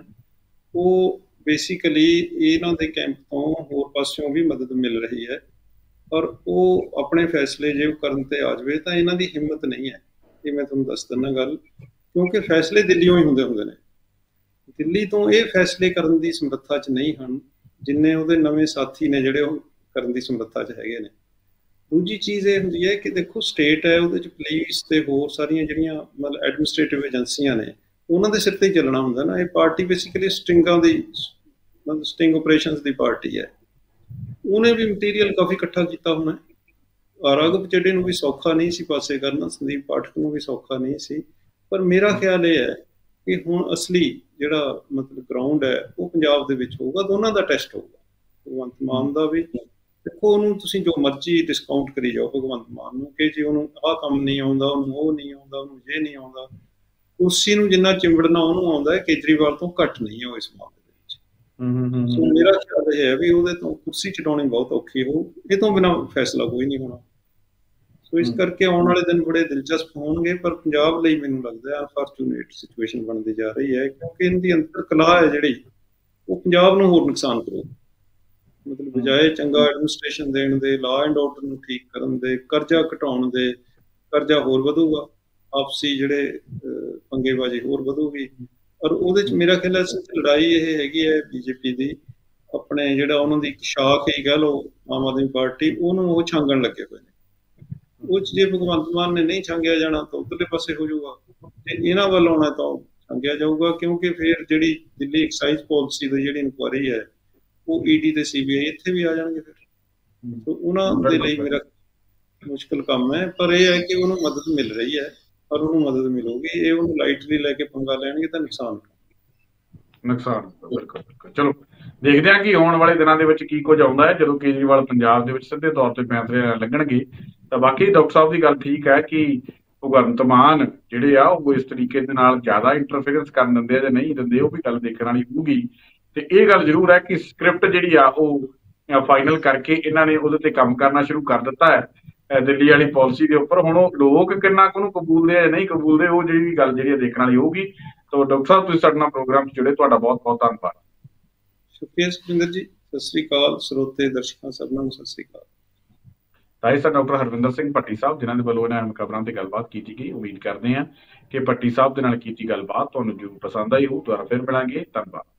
ਉਹ ਬੇਸਿਕਲੀ ਇਹਨਾਂ ਦੇ ਕੈਂਪ ਤੋਂ ਹੋਰ ਪਾਸਿਓਂ ਵੀ ਮਦਦ ਮਿਲ ਰਹੀ ਹੈ, ਔਰ ਉਹ ਆਪਣੇ ਫੈਸਲੇ ਜੇ ਉਹ ਕਰਨ ਤੇ ਆ ਜਾਵੇ ਤਾਂ ਇਹਨਾਂ ਦੀ ਹਿੰਮਤ ਨਹੀਂ ਹੈ, ਇਹ ਮੈਂ ਤੁਹਾਨੂੰ ਦੱਸ ਦਿੰਦਾ ਗੱਲ, ਕਿਉਂਕਿ ਫੈਸਲੇ ਦਿੱਲੀੋਂ ਹੀ ਹੁੰਦੇ ਨੇ। ਦਿੱਲੀ ਤੋਂ ਇਹ ਫੈਸਲੇ ਕਰਨ ਦੀ ਸਮਰੱਥਾ 'ਚ ਨਹੀਂ ਹਨ ਜਿੰਨੇ ਉਹਦੇ ਨਵੇਂ ਸਾਥੀ ਨੇ ਜਿਹੜੇ ਉਹ ਕਰਨ ਦੀ ਸਮਰੱਥਾ 'ਚ ਹੈਗੇ ਨੇ। ਦੂਜੀ ਚੀਜ਼ ਇਹ ਹੁੰਦੀ ਹੈ ਕਿ ਦੇਖੋ ਸਟੇਟ ਹੈ, ਉਹਦੇ 'ਚ ਪੁਲਿਸ ਤੇ ਹੋਰ ਸਾਰੀਆਂ ਜਿਹੜੀਆਂ ਮਤਲਬ ਐਡਮਿਨਿਸਟ੍ਰੇਟਿਵ ਏਜੰਸੀਆਂ ਨੇ ਉਹਨਾਂ ਦੇ ਸਿਰ ਤੇ ਹੀ ਚੱਲਣਾ ਹੁੰਦਾ ਨਾ। ਇਹ ਪਾਰਟੀ ਬੇਸਿਕਲੀ ਸਟਿੰਗਾਂ ਦੀ ਮਤਲਬ ਸਟਿੰਗ ਆਪਰੇਸ਼ਨਸ ਦੀ ਪਾਰਟੀ ਹੈ। ਉਹਨੇ ਵੀ ਮਟੀਰੀਅਲ ਕਾਫੀ ਇਕੱਠਾ ਕੀਤਾ ਹੋਣਾ। ਰਾਘਵ ਚੱਡੇ ਨੂੰ ਵੀ ਸੌਖਾ ਨਹੀਂ ਸੀ ਪਾਸੇ ਕਰਨਾ, ਸੰਦੀਪ ਪਾਠਕ ਨੂੰ ਵੀ ਸੌਖਾ ਨਹੀਂ ਸੀ, ਪਰ ਮੇਰਾ ਖਿਆਲ ਇਹ ਹੈ ਕਿ ਹੁਣ ਅਸਲੀ ਜਿਹੜਾ ਮਤਲਬ ਗਰਾਊਂਡ ਹੈ ਉਹ ਪੰਜਾਬ ਦੇ ਵਿੱਚ ਹੋਊਗਾ, ਦੋਨਾਂ ਦਾ ਟੈਸਟ ਹੋਊਗਾ, ਭਗਵੰਤ ਮਾਨ ਦਾ ਵੀ। ਦੇਖੋ ਉਹਨੂੰ ਤੁਸੀਂ ਜੋ ਮਰਜ਼ੀ ਡਿਸਕਾਊਂਟ ਕਰੀ ਜਾਓ ਭਗਵੰਤ ਮਾਨ ਨੂੰ ਕਿ ਜੀ ਉਹਨੂੰ ਆਹ ਕੰਮ ਨਹੀਂ ਆਉਂਦਾ, ਉਹਨੂੰ ਉਹ ਨਹੀਂ ਆਉਂਦਾ, ਉਹਨੂੰ ਇਹ ਨਹੀਂ ਆਉਂਦਾ, ਕੁਰਸੀ ਨੂੰ ਜਿੰਨਾ ਚਿੰਬੜਨਾ ਉਹਨੂੰ ਆਉਂਦਾ ਹੈ, ਕੇਜਰੀਵਾਲ ਤੋਂ ਘੱਟ ਨਹੀਂ ਹੈ ਉਹ ਇਸ ਮਾਮਲੇ ਦੇ ਵਿੱਚ। ਸੋ ਮੇਰਾ ਖਿਆਲ ਇਹ ਹੈ ਵੀ ਉਹਦੇ ਤੋਂ ਕੁਰਸੀ ਚਟਾਉਣੀ ਬਹੁਤ ਔਖੀ ਹੋਊ, ਇਹ ਤੋਂ ਬਿਨਾਂ ਫੈਸਲਾ ਕੋਈ ਨਹੀਂ ਹੋਣਾ। ਸੋ ਇਸ ਕਰਕੇ ਆਉਣ ਵਾਲੇ ਦਿਨ ਬੜੇ ਦਿਲਚਸਪ ਹੋਣਗੇ, ਪਰ ਪੰਜਾਬ ਲਈ ਮੈਨੂੰ ਲੱਗਦਾ ਅਨਫੋਰਚੂਨੇਟ ਸਿਚੁਏਸ਼ਨ ਬਣਦੀ ਜਾ ਰਹੀ ਹੈ, ਕਿਉਂਕਿ ਇਹਦੀ ਅੰਤਰ ਕਲਾ ਹੈ ਜਿਹੜੀ ਉਹ ਪੰਜਾਬ ਨੂੰ ਹੋਰ ਨੁਕਸਾਨ ਕਰੂ। ਮਤਲਬ ਬਜਾਏ ਚੰਗਾ ਐਡਮਿਨਿਸਟ੍ਰੇਸ਼ਨ ਦੇਣ ਦੇ, ਲਾ ਐਂਡ ਆਰਡਰ ਨੂੰ ਠੀਕ ਕਰਨ ਦੇ, ਕਰਜ਼ਾ ਘਟਾਉਣ ਦੇ, ਕਰਜ਼ਾ ਹੋਰ ਵਧੂਗਾ, ਆਪਸੀ ਜਿਹੜੇ ਪੰਗੇਬਾਜ਼ੀ ਹੋਰ ਵਧੂਗੀ। ਔਰ ਉਹਦੇ 'ਚ ਮੇਰਾ ਖਿਆਲ ਹੈ ਲੜਾਈ ਇਹ ਹੈਗੀ ਹੈ ਬੀਜੇਪੀ ਦੀ, ਆਪਣੇ ਜਿਹੜਾ ਉਹਨਾਂ ਦੀ ਸ਼ਾਖ ਹੀ ਕਹਿ ਲਓ ਆਮ ਆਦਮੀ ਪਾਰਟੀ, ਉਹਨੂੰ ਉਹ ਛਾਂਗਣ ਲੱਗੇ ਹੋਏ ਨੇ। ਉਹ 'ਚ ਜੇ ਭਗਵੰਤ ਮਾਨ ਨੇ ਨਹੀਂ ਛਾਂਗਿਆ ਜਾਣਾ ਤਾਂ ਉੱਧਰਲੇ ਪਾਸੇ ਹੋ ਜਾਊਗਾ, ਤੇ ਇਹਨਾਂ ਵੱਲ ਆਉਣਾ ਤਾਂ ਛਾਂਗਿਆ ਜਾਊਗਾ, ਕਿਉਂਕਿ ਫਿਰ ਜਿਹੜੀ ਦਿੱਲੀ ਐਕਸਾਈਜ਼ ਪਾਲਿਸੀ ਦੀ ਜਿਹੜੀ ਇਨਕੁਆਇਰੀ ਹੈ ਉਹ ਈਡੀ ਤੇ ਸੀਬੀਆਈ ਇੱਥੇ ਵੀ ਆ ਜਾਣਗੇ ਫਿਰ। ਸੋ ਉਹਨਾਂ ਦੇ ਲਈ ਮੇਰਾ ਮੁਸ਼ਕਿਲ ਕੰਮ ਹੈ, ਪਰ ਇਹ ਹੈ ਕਿ ਉਹਨੂੰ ਮਦਦ ਮਿਲ ਰਹੀ ਹੈ ਔਰ ਉਹਨੂੰ ਮਦਦ ਮਿਲੂਗੀ। ਇਹ ਉਹਨੂੰ ਲਾਈਟਲੀ ਲੈ ਕੇ ਪੰਗਾ ਲੈਣਗੇ ਤਾਂ ਨੁਕਸਾਨ ਬਿਲਕੁਲ। ਚਲੋ ਦੇਖਦੇ ਹਾਂ ਕਿ ਆਉਣ ਵਾਲੇ ਦਿਨਾਂ ਦੇ ਵਿੱਚ ਕੀ ਕੁਝ ਆਉਂਦਾ ਹੈ ਜਦੋਂ ਕੇਜਰੀਵਾਲ ਪੰਜਾਬ ਦੇ ਵਿੱਚ ਸਿੱਧੇ ਤੌਰ ਤੇ ਫੈਸਲੇ ਲੱਗਣਗੇ। ਤਾਂ ਬਾਕੀ ਡਾਕਟਰ ਸਾਹਿਬ ਦੀ ਗੱਲ ਠੀਕ ਹੈ ਕਿ ਭਗਵੰਤ ਮਾਨ ਜਿਹੜੇ ਆ ਉਹ ਇਸ ਤਰੀਕੇ ਦੇ ਨਾਲ ਜ਼ਿਆਦਾ ਇੰਟਰਫੇਰੈਂਸ ਕਰਨ ਦਿੰਦੇ ਆ ਜਾਂ ਨਹੀਂ ਦਿੰਦੇ, ਉਹ ਵੀ ਗੱਲ ਦੇਖਣ ਵਾਲੀ ਹੋਊਗੀ। ਤੇ ਇਹ ਗੱਲ ਜ਼ਰੂਰ ਹੈ ਕਿ ਸਕ੍ਰਿਪਟ ਜਿਹੜੀ ਆ ਉਹ ਫਾਈਨਲ ਕਰਕੇ ਇਹਨਾਂ ਨੇ ਉਹਦੇ ਤੇ ਕੰਮ ਕਰਨਾ ਸ਼ੁਰੂ ਕਰ ਦਿੱਤਾ ਹੈ ਦਿੱਲੀ ਵਾਲੀ ਪਾਲਿਸੀ ਦੇ ਉੱਪਰ। ਹੁਣ ਉਹ ਲੋਕ ਕਿੰਨਾ ਕੁ ਉਹਨੂੰ ਕਬੂਲਦੇ ਆ ਜਾਂ ਨਹੀਂ ਕਬੂਲਦੇ, ਉਹ ਜਿਹੜੀ ਗੱਲ ਜਿਹੜੀ ਦੇਖਣ ਵਾਲੀ ਹੋਊਗੀ। ਤਾਂ ਡਾਕਟਰ ਸਾਹਿਬ ਤੁਸੀਂ ਸਾਡੇ ਨਾਲ ਪ੍ਰੋਗਰਾਮ 'ਚ ਜੁੜੇ, ਤੁਹਾਡਾ ਬਹੁਤ ਬਹੁਤ ਧੰਨਵਾਦ। ਸ਼ੁਕਰੀਆ ਸੁਖਵਿੰਦਰ ਜੀ, ਸਤਿ ਸ੍ਰੀ ਅਕਾਲ ਸਰੋਤੇ ਦਰਸ਼ਕਾਂ ਸਭਨਾਂ ਨੂੰ ਸਤਿ ਸ੍ਰੀ ਅਕਾਲ। ਤਾਂ ਸਰ ਡਾਕਟਰ ਹਰਵਿੰਦਰ ਸਿੰਘ ਭੱਟੀ ਸਾਹਿਬ ਜਿਨ੍ਹਾਂ ਦੇ ਵੱਲੋਂ ਇਹਨਾਂ ਖਬਰਾਂ ਤੇ ਗੱਲਬਾਤ ਕੀਤੀ ਗਈ। ਉਮੀਦ ਕਰਦੇ ਹਾਂ ਕਿ ਭੱਟੀ ਸਾਹਿਬ ਦੇ ਨਾਲ ਕੀਤੀ ਗੱਲਬਾਤ ਤੁਹਾਨੂੰ ਜ਼ਰੂਰ ਪਸੰਦ ਆਈ ਹੋਊ। ਦੁਬਾਰਾ ਫਿਰ ਮਿਲਾਂਗੇ, ਧੰਨਵਾਦ।